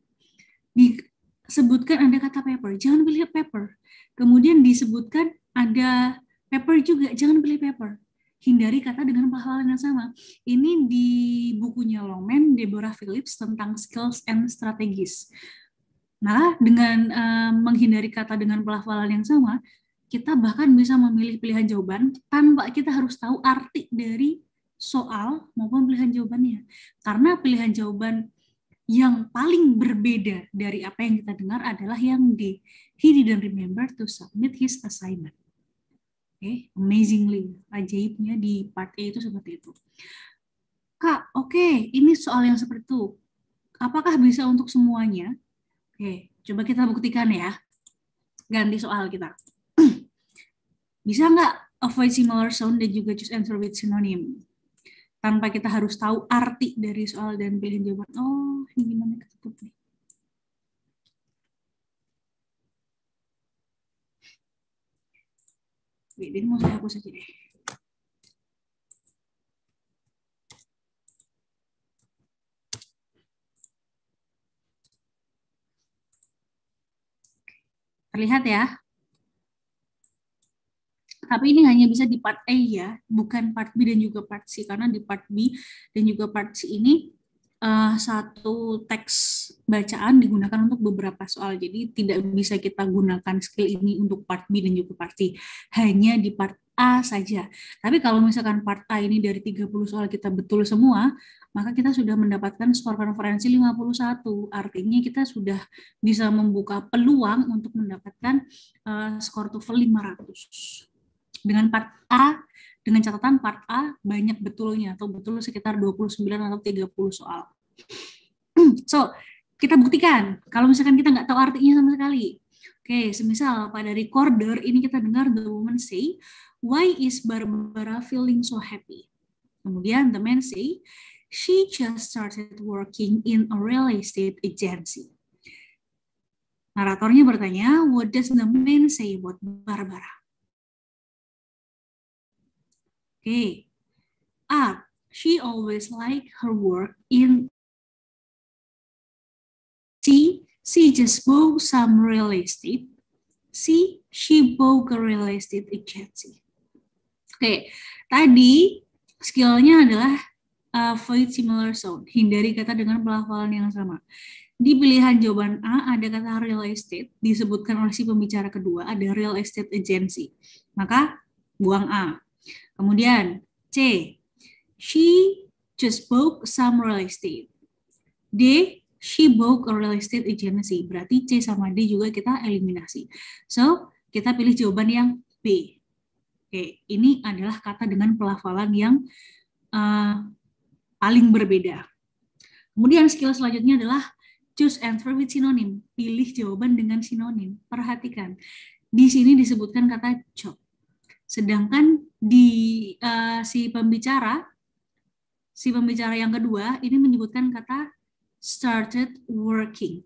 Disebutkan ada kata paper, jangan pilih paper. Kemudian disebutkan ada paper juga, jangan pilih paper. Hindari kata dengan pelafalan yang sama. Ini di bukunya Longman, Deborah Phillips tentang skills and strategies. Nah, dengan uh, menghindari kata dengan pelafalan yang sama, kita bahkan bisa memilih pilihan jawaban tanpa kita harus tahu arti dari soal maupun pilihan jawabannya. Karena pilihan jawaban yang paling berbeda dari apa yang kita dengar adalah yang D. He didn't remember to submit his assignment. Oke, okay. Amazingly, ajaibnya di part A itu seperti itu. Kak, oke, okay, ini soal yang seperti itu. Apakah bisa untuk semuanya? Oke, okay, coba kita buktikan ya. Ganti soal kita. Bisa nggak avoid similar sound dan juga choose answer with synonym? Tanpa kita harus tahu arti dari soal dan pilihan jawaban. Oh, ini gimana ketutup nih? Oke, jadi mau saya hapus aja deh. Terlihat ya? Tapi ini hanya bisa di part A ya, bukan part B dan juga part C. Karena di part B dan juga part C ini uh, satu teks bacaan digunakan untuk beberapa soal. Jadi tidak bisa kita gunakan skill ini untuk part B dan juga part C. Hanya di part A saja. Tapi kalau misalkan part A ini dari tiga puluh soal kita betul semua, maka kita sudah mendapatkan skor konferensi lima puluh satu. Artinya kita sudah bisa membuka peluang untuk mendapatkan uh, skor TOEFL lima ratus. Dengan part A, dengan catatan part A banyak betulnya, atau betul sekitar dua puluh sembilan atau tiga puluh soal. So, kita buktikan. Kalau misalkan kita nggak tahu artinya sama sekali. Oke, semisal pada recorder ini kita dengar the woman say, why is Barbara feeling so happy? Kemudian the man say, she just started working in a real estate agency. Naratornya bertanya, what does the man say about Barbara? Oke, A, she always liked her work in C, she just bought some real estate. C, she bought a real estate agency. Oke, tadi skillnya adalah avoid similar sound, hindari kata dengan pelafalan yang sama. Di pilihan jawaban A ada kata real estate, disebutkan oleh si pembicara kedua, ada real estate agency. Maka buang A. Kemudian C, she just bought some real estate. D, she bought a real estate agency. Berarti C sama D juga kita eliminasi. So, kita pilih jawaban yang B. Oke, ini adalah kata dengan pelafalan yang uh, paling berbeda. Kemudian skill selanjutnya adalah choose answer with synonym. Pilih jawaban dengan sinonim. Perhatikan, di sini disebutkan kata job. Sedangkan di uh, si pembicara, si pembicara yang kedua ini menyebutkan kata started working.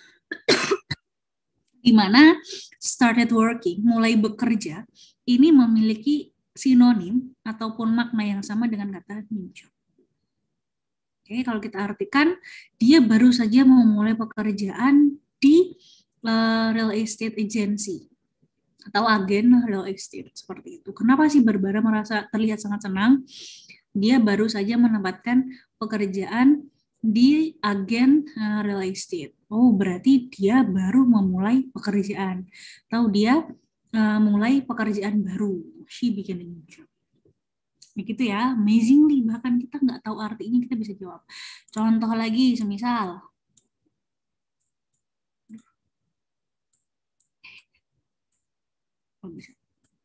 Di mana started working, mulai bekerja, ini memiliki sinonim ataupun makna yang sama dengan kata new job. Oke, kalau kita artikan, dia baru saja memulai pekerjaan di uh, real estate agency atau agen real estate seperti itu. Kenapa sih Barbara merasa terlihat sangat senang? Dia baru saja menempatkan pekerjaan di agen uh, real estate. Oh, berarti dia baru memulai pekerjaan atau dia uh, mulai pekerjaan baru. She began a new job. Begitu ya, amazingly, bahkan kita nggak tahu artinya kita bisa jawab. Contoh lagi, semisal oh, bisa.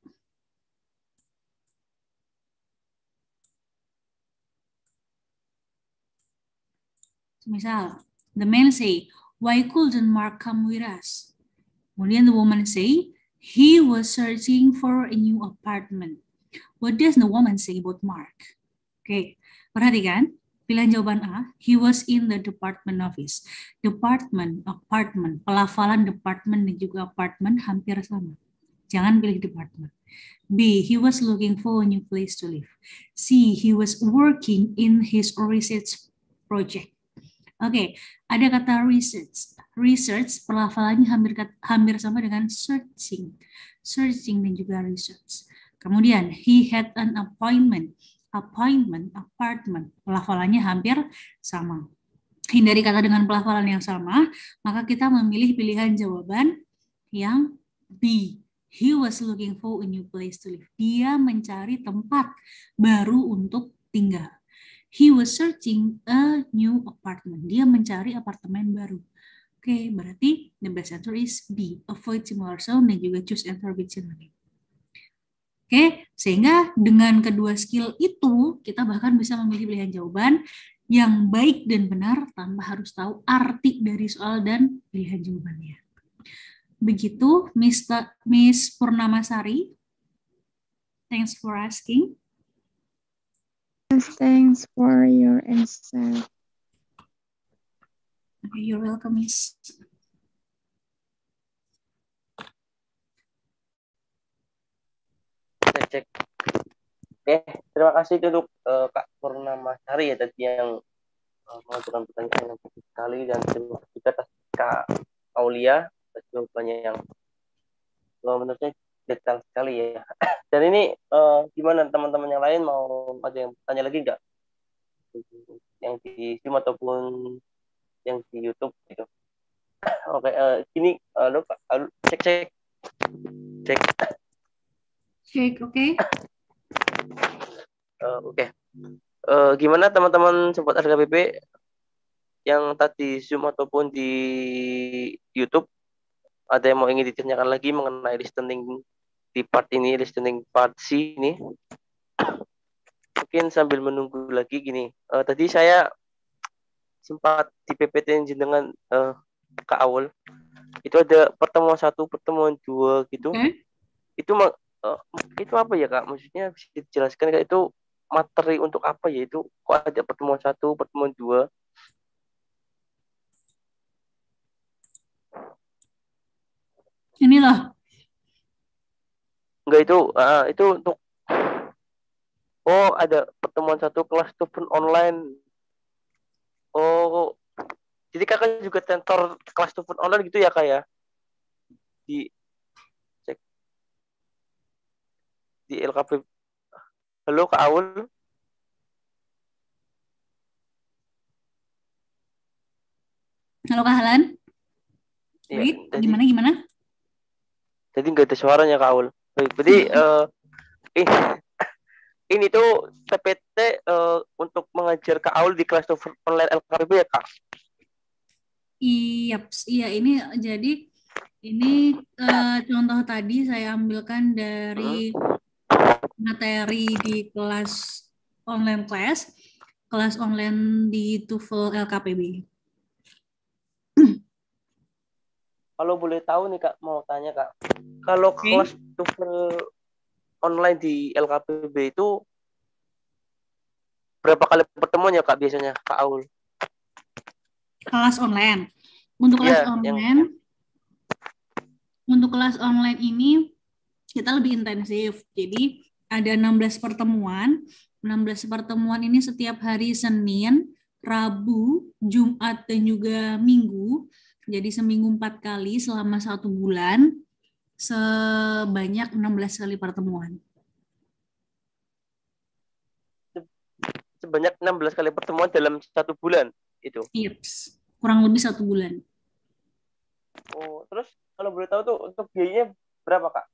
Semisal, the man say, why couldn't Mark come with us? Kemudian the woman say, he was searching for a new apartment. What does the woman say about Mark? Oke, okay. Perhatikan, pilihan jawaban A, he was in the department office. Department, apartment, pelafalan department dan juga apartment hampir sama. Jangan pilih department. B, he was looking for a new place to live. C, he was working in his research project. Oke, okay. Ada kata research. Research pelafalannya hampir hampir sama dengan searching. Searching dan juga research. Kemudian, he had an appointment. Appointment, apartment. Pelafalannya hampir sama. Hindari kata dengan pelafalan yang sama, maka kita memilih pilihan jawaban yang B. He was looking for a new place to live. Dia mencari tempat baru untuk tinggal. He was searching a new apartment. Dia mencari apartemen baru. Oke, okay, berarti the best answer is B. Avoid similar sound dan juga choose answer with synonym. Oke, sehingga dengan kedua skill itu, kita bahkan bisa memilih pilihan jawaban yang baik dan benar tanpa harus tahu arti dari soal dan pilihan jawabannya. Begitu, Mister Miss Purnamasari. Thanks for asking. Thanks for your answer. Okay, you're welcome, Miss. Cek. Oke, terima kasih untuk uh, Kak Purnamasari ya tadi yang uh, mengajukan pertanyaan yang bagus sekali, dan terima kasih juga atas Kak Aulia atas jawabannya yang uh, menurutnya detail sekali ya. Dan ini uh, gimana teman-teman yang lain, mau ada yang tanya lagi nggak? Yang di Zoom ataupun yang di YouTube gitu. Oke, uh, gini, uh, lupa, uh, cek cek cek. Cek, oke. Okay. Uh, oke. Okay. Uh, gimana teman-teman sobat R K B P yang tadi Zoom ataupun di YouTube, ada yang mau ingin ditanyakan lagi mengenai listening di part ini, listening part C ini? Mungkin sambil menunggu lagi gini. Uh, tadi saya sempat di P P T jenengan uh, Kak Aul. Itu ada pertemuan satu, pertemuan dua gitu. Okay. Itu uh, itu apa ya Kak? Maksudnya bisa dijelaskan Kak, itu materi untuk apa ya? Itu kok ada pertemuan satu, pertemuan dua? Ini loh. Enggak, itu uh, itu untuk oh ada pertemuan satu kelas TOEFL online. Oh, jadi kakak juga tentor kelas TOEFL online gitu ya Kak ya? Di cek di L K P. Halo Kak Aul. Halo Kak Halan. Ya, Baik, jadi, gimana gimana? Jadi nggak ada suaranya Kak Aul. Baik, jadi uh, ini, ini tuh P P T uh, untuk mengajar Kak Aul di kelas TOEFL online L K P B ya Kak? Iya, iya ini jadi ini uh, contoh tadi saya ambilkan dari materi di kelas online class, kelas online di TOEFL L K P B. Kalau boleh tahu nih Kak, mau tanya Kak, kalau okay. kelas TOEFL online di L K P B itu berapa kali pertemuan ya Kak biasanya Kak Aul? Kelas online. Untuk kelas yeah, online, yang... untuk kelas online ini kita lebih intensif. Jadi ada enam belas pertemuan. enam belas pertemuan ini setiap hari Senin, Rabu, Jumat, dan juga Minggu. Jadi seminggu empat kali selama satu bulan, sebanyak enam belas kali pertemuan. Sebanyak enam belas kali pertemuan dalam satu bulan itu? Yes, kurang lebih satu bulan. Oh, terus kalau boleh tahu tuh untuk biayanya berapa Kak?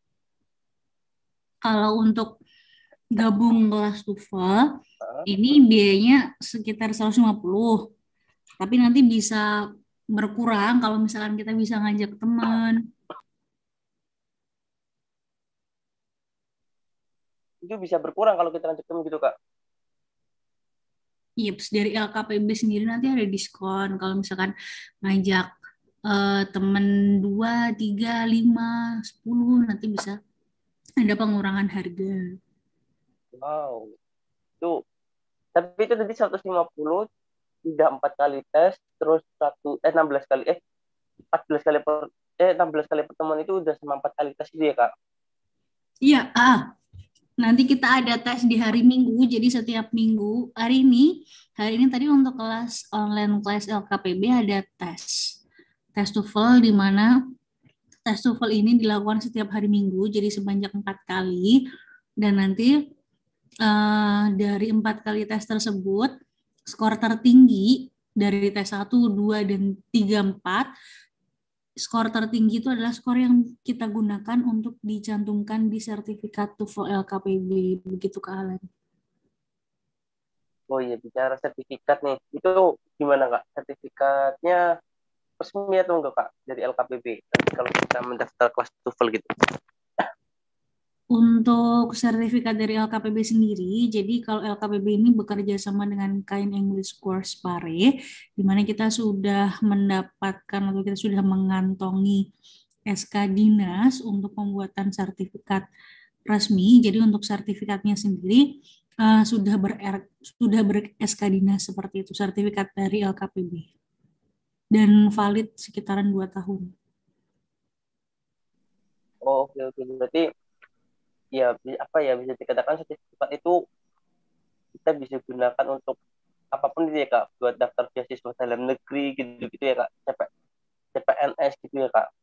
Kalau untuk gabung kelas TOEFL, uh. ini biayanya sekitar seratus lima puluh. Tapi nanti bisa berkurang kalau misalkan kita bisa ngajak teman. Itu bisa berkurang kalau kita ngajak teman gitu Kak? Iya, yes, dari L K P B sendiri nanti ada diskon kalau misalkan ngajak uh, temen dua, tiga, lima, sepuluh nanti bisa ada pengurangan harga. Wow, itu tapi itu tadi seratus lima puluh tidak empat kali tes terus satu eh enam belas kali eh empat belas kali per, eh enam belas kali pertemuan itu udah sama empat kali tes itu ya Kak? Iya, ah. Nanti kita ada tes di hari Minggu, jadi setiap minggu, hari ini, hari ini tadi untuk kelas online kelas L K P B ada tes. Tes TOEFL di mana tes TOEFL ini dilakukan setiap hari Minggu, jadi sebanyak empat kali. Dan nanti uh, dari empat kali tes tersebut, skor tertinggi dari tes satu, dua, dan tiga, empat, skor tertinggi itu adalah skor yang kita gunakan untuk dicantumkan di sertifikat TOEFL L K P B. Begitu Kak Alan. Oh iya, bicara sertifikat nih. Itu gimana Kak? Sertifikatnya resmi atau enggak Kak dari L K P B? Nanti kalau kita mendaftar kelas TOEFL gitu. Untuk sertifikat dari L K P B sendiri, jadi kalau L K P B ini bekerja sama dengan Kind English Course Pare, di mana kita sudah mendapatkan atau kita sudah mengantongi S K Dinas untuk pembuatan sertifikat resmi. Jadi untuk sertifikatnya sendiri uh, sudah ber sudah ber S K Dinas seperti itu, sertifikat dari L K P B dan valid sekitaran dua tahun. Oh, oke oke berarti ya apa ya bisa dikatakan sertifikat itu kita bisa gunakan untuk apapun itu ya Kak, buat daftar beasiswa dalam negeri gitu-gitu ya Kak, C P N S gitu ya Kak.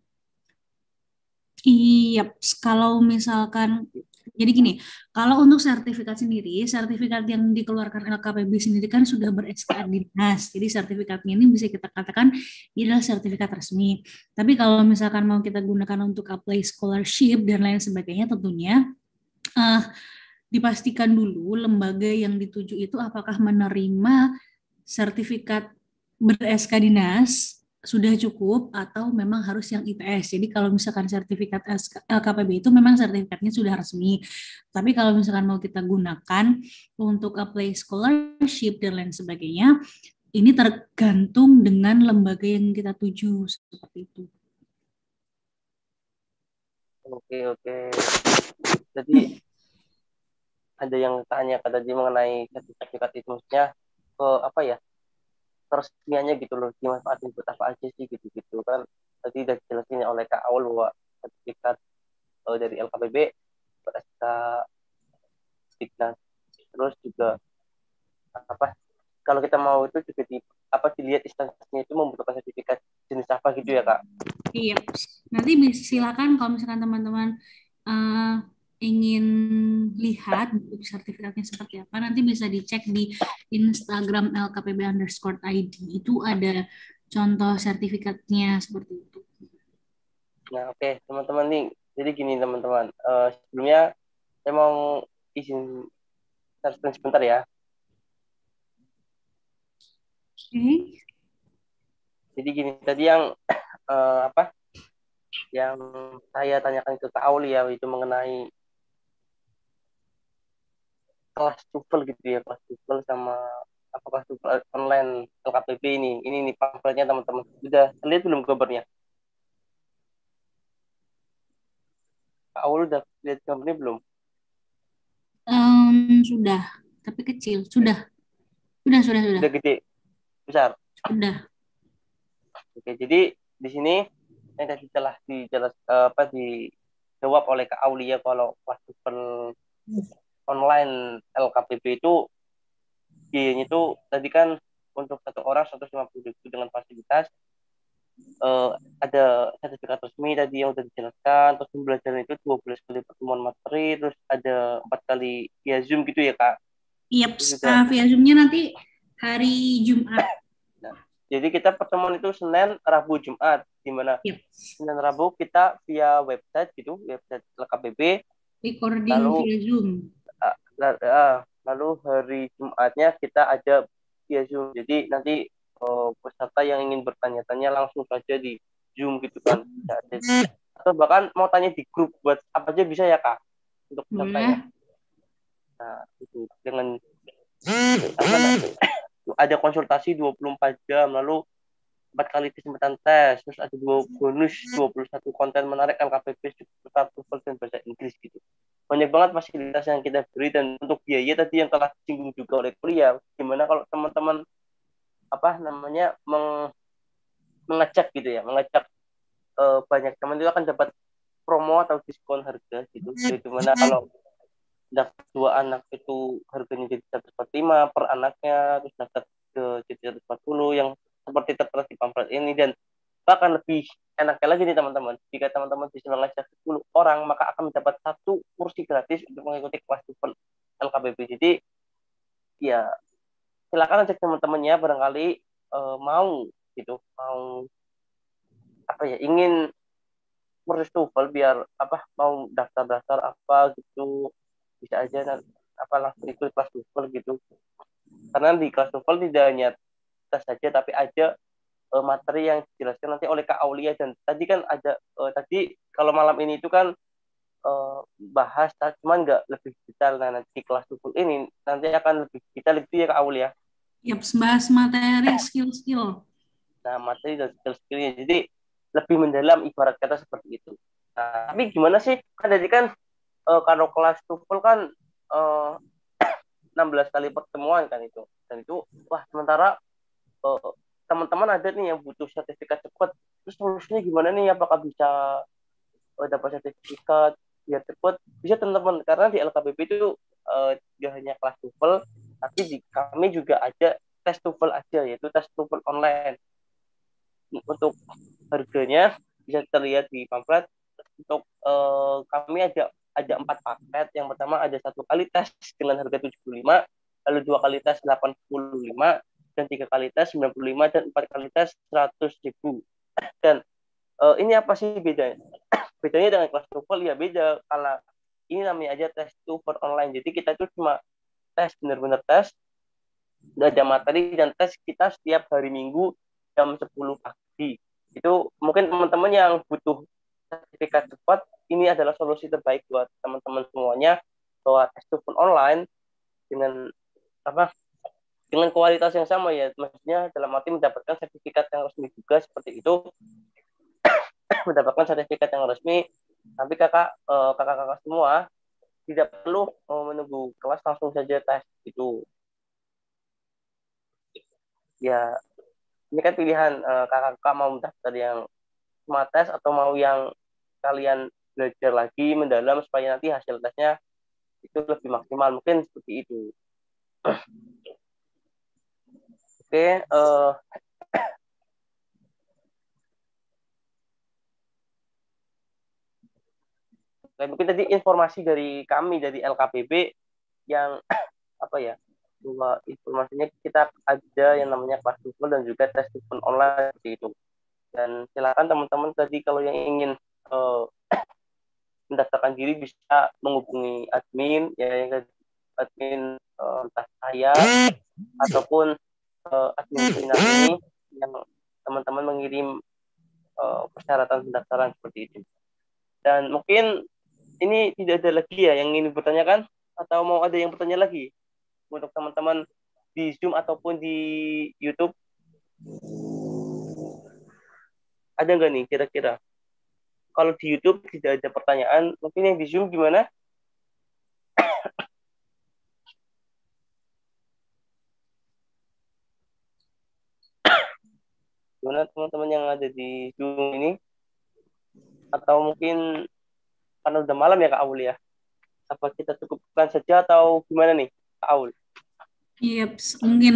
Iya, kalau misalkan jadi gini, kalau untuk sertifikat sendiri, sertifikat yang dikeluarkan L K P B sendiri kan sudah ber-S K Dinas. Jadi sertifikatnya ini bisa kita katakan ini adalah sertifikat resmi. Tapi kalau misalkan mau kita gunakan untuk apply scholarship dan lain sebagainya, tentunya uh, dipastikan dulu lembaga yang dituju itu apakah menerima sertifikat ber-S K Dinas sudah cukup atau memang harus yang I T S. Jadi kalau misalkan sertifikat L K P B itu memang sertifikatnya sudah resmi. Tapi kalau misalkan mau kita gunakan untuk apply scholarship dan lain sebagainya, ini tergantung dengan lembaga yang kita tuju seperti itu. Oke, oke. Jadi ada yang tanya tadi mengenai sertifikat itu, maksudnya ke apa ya, peresmiannya gitu loh, dimanfaatin buat apa aja sih gitu-gitu kan. Tadi udah dijelasin oleh Kak Aul bahwa sertifikat uh, dari L K P B buat S K Dignas. Terus juga apa, kalau kita mau itu juga di apa dilihat instansinya itu membutuhkan sertifikat jenis apa gitu ya Kak. Iya, nanti bisa silakan kalau misalkan teman-teman uh, ingin lihat bentuk sertifikatnya seperti apa, nanti bisa dicek di Instagram L K P B underscore I D. Itu ada contoh sertifikatnya seperti itu. Nah oke okay, teman-teman nih, jadi gini teman-teman, uh, sebelumnya saya mau izin sebentar ya. Oke. Okay. Jadi gini, tadi yang uh, apa yang saya tanyakan ke Kak Auli ya, itu mengenai kelas TOEFL gitu ya, kelas TOEFL sama apa kelas TOEFL online L K P B ini. Ini nih pamfletnya teman-teman. Sudah lihat belum gambarnya? Kak Auli udah lihat gambarnya belum? Um, sudah, tapi kecil. Sudah. Sudah, sudah, sudah. Sudah gede, besar. Sudah. Oke, jadi di sini yang tadi telah dijelas apa dijawab oleh Kak Aulia, kalau kelas TOEFL online L K P B itu biayanya itu tadi kan untuk satu orang seratus lima puluh ribu dengan fasilitas uh, ada sertifikat resmi tadi yang sudah dijelaskan, terus pembelajaran itu dua belas kali pertemuan materi, terus ada empat kali via Zoom gitu ya Kak. Iya, yep, uh, via Zoom-nya nanti hari Jumat. Nah, jadi kita pertemuan itu Senin, Rabu, Jumat, di mana yep. Senin, Rabu kita via website gitu, website L K P B. Recording lalu, via Zoom. Uh, uh, lalu hari Jumatnya kita ada via Zoom. Jadi nanti uh, peserta yang ingin bertanya-tanya langsung saja di Zoom gitu kan. Atau bahkan mau tanya di grup buat apa aja bisa ya Kak untuk pesertanya. Nah itu dengan ada konsultasi dua puluh empat jam, lalu empat kali kesempatan tes, terus ada dua bonus dua puluh satu konten menarik L K P B serta TOEFL dan bahasa Inggris gitu. Banyak banget fasilitas yang kita beri. Dan untuk biaya tadi yang telah disinggung juga oleh kuliah, gimana kalau teman-teman apa namanya meng, mengecek gitu ya, mengecek uh, banyak teman itu akan dapat promo atau diskon harga gitu. Jadi gimana kalau dua anak itu harganya jadi seratus empat puluh lima per anaknya, terus dapat ke jadi seratus empat puluh yang seperti tertera di pamflet ini. Dan bahkan lebih enaknya lagi nih teman-teman, jika teman-teman bisa mengajak sepuluh orang, maka akan mendapat satu kursi gratis untuk mengikuti kelas TOEFL L K P B. Jadi ya silakan ajak teman-temannya, barangkali uh, mau gitu, mau apa ya, ingin kursus TOEFL biar apa, mau daftar-daftar apa gitu, bisa aja dan apa langsung ikut kelas TOEFL gitu. Karena di kelas TOEFL tidak hanya tes saja, tapi ada uh, materi yang dijelaskan nanti oleh Kak Aulia. Dan tadi kan ada uh, tadi kalau malam ini itu kan uh, bahas, cuman nggak lebih detail. Nah nanti di kelas TOEFL ini nanti akan lebih detail itu ya Kak Aulia. Yap, bahas materi skill-skill. Nah materi dan skill-skillnya, jadi lebih mendalam ibarat kata seperti itu. Nah, tapi gimana sih kan tadi kan uh, kalau kelas TOEFL kan uh, enam belas kali pertemuan kan itu, dan itu wah, sementara uh, teman-teman ada nih yang butuh sertifikat cepat, terus solusinya gimana nih, apakah bisa uh, dapat sertifikat biar cepat? Bisa teman-teman, karena di L K P B itu uh, tidak hanya kelas TOEFL, tapi di kami juga ada tes TOEFL aja, yaitu tes TOEFL online. Untuk harganya bisa terlihat di pamflet. Untuk uh, kami ada ada empat paket. Yang pertama ada satu kali tes dengan harga tujuh puluh lima, lalu dua kali tes delapan puluh lima, dan tiga kali tes sembilan puluh lima, dan empat kali tes seratus ribu. Dan uh, ini apa sih bedanya? Bedanya dengan kelas TOEFL ya beda, kalau ini namanya aja tes TOEFL online. Jadi kita itu cuma tes, benar-benar tes, nggak ada materi, dan tes kita setiap hari Minggu jam sepuluh pagi. Itu mungkin teman-teman yang butuh sertifikat cepat, ini adalah solusi terbaik buat teman-teman semuanya, bahwa tes TOEFL online dengan apa dengan kualitas yang sama ya, maksudnya dalam arti mendapatkan sertifikat yang resmi juga seperti itu, mendapatkan sertifikat yang resmi. Tapi kakak eh, kakak-kakak semua tidak perlu eh, menunggu kelas, langsung saja tes itu. Ya, ini kan pilihan eh, kakak-kakak mau mendaftar yang cuma tes atau mau yang kalian belajar lagi mendalam supaya nanti hasil tesnya itu lebih maksimal, mungkin seperti itu. Oke, uh, mungkin tadi informasi dari kami dari L K P B yang apa ya, bahwa informasinya kita ada yang namanya kelas virtual dan juga tes event online seperti itu. Dan silakan teman-teman tadi kalau yang ingin uh, mendaftarkan diri bisa menghubungi admin, ya admin uh, entah saya ataupun uh, admin seminar ini yang teman-teman mengirim uh, persyaratan pendaftaran seperti itu. Dan mungkin ini tidak ada lagi ya yang ingin bertanyakan, atau mau ada yang bertanya lagi untuk teman-teman di Zoom ataupun di YouTube? Ada nggak nih kira-kira? Kalau di YouTube tidak ada pertanyaan, mungkin yang di Zoom gimana? Gimana teman-teman yang ada di Zoom ini? Atau mungkin karena udah malam ya Kak Aul ya? Apa kita cukupkan saja atau gimana nih Kak Aul? Iya, yep, mungkin.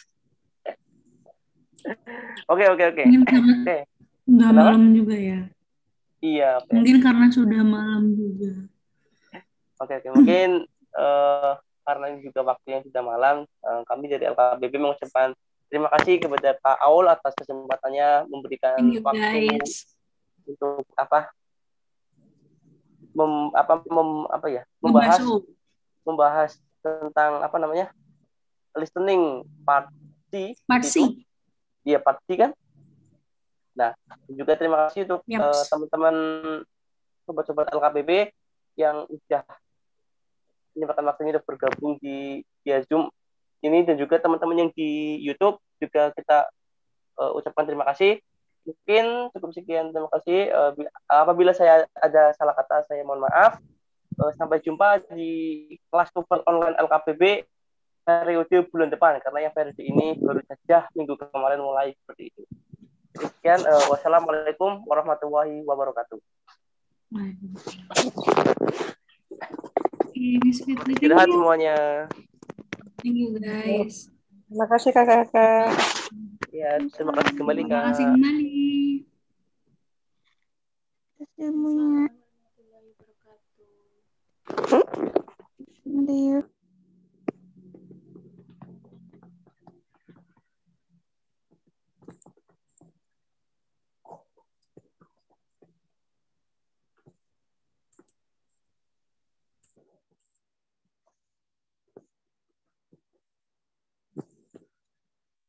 Oke, oke, oke. Mungkin karena okay. udah malam juga ya. Iya. Okay. Mungkin karena sudah malam juga. Oke, okay, okay. Mungkin uh, karena ini juga waktu yang sudah malam, uh, kami dari L K B B mengucapkan terima kasih kepada Pak Aul atas kesempatannya memberikan you, waktu guys. untuk apa, mem, apa, mem, apa ya, membahas, membahas tentang apa namanya, listening part C. Part C. Iya, part C kan. Nah, juga terima kasih untuk yep. uh, teman-teman sobat-sobat L K B B yang sudah menyempatkan waktunya untuk bergabung di via Zoom ini, dan juga teman-teman yang di YouTube juga kita uh, ucapkan terima kasih. Mungkin cukup sekian, terima kasih. Uh, apabila saya ada salah kata, saya mohon maaf. Uh, sampai jumpa di kelas tutor online L K B B periode bulan depan, karena yang periode ini baru saja minggu kemarin mulai seperti itu. Sekian, uh, wassalamualaikum warahmatullahi wabarakatuh. Istirahat semuanya. Thank you guys. Terima kasih kakak-kakak. Ya, terima kasih kembali Kak. Terima kasih kembali. Semuanya. Thank you.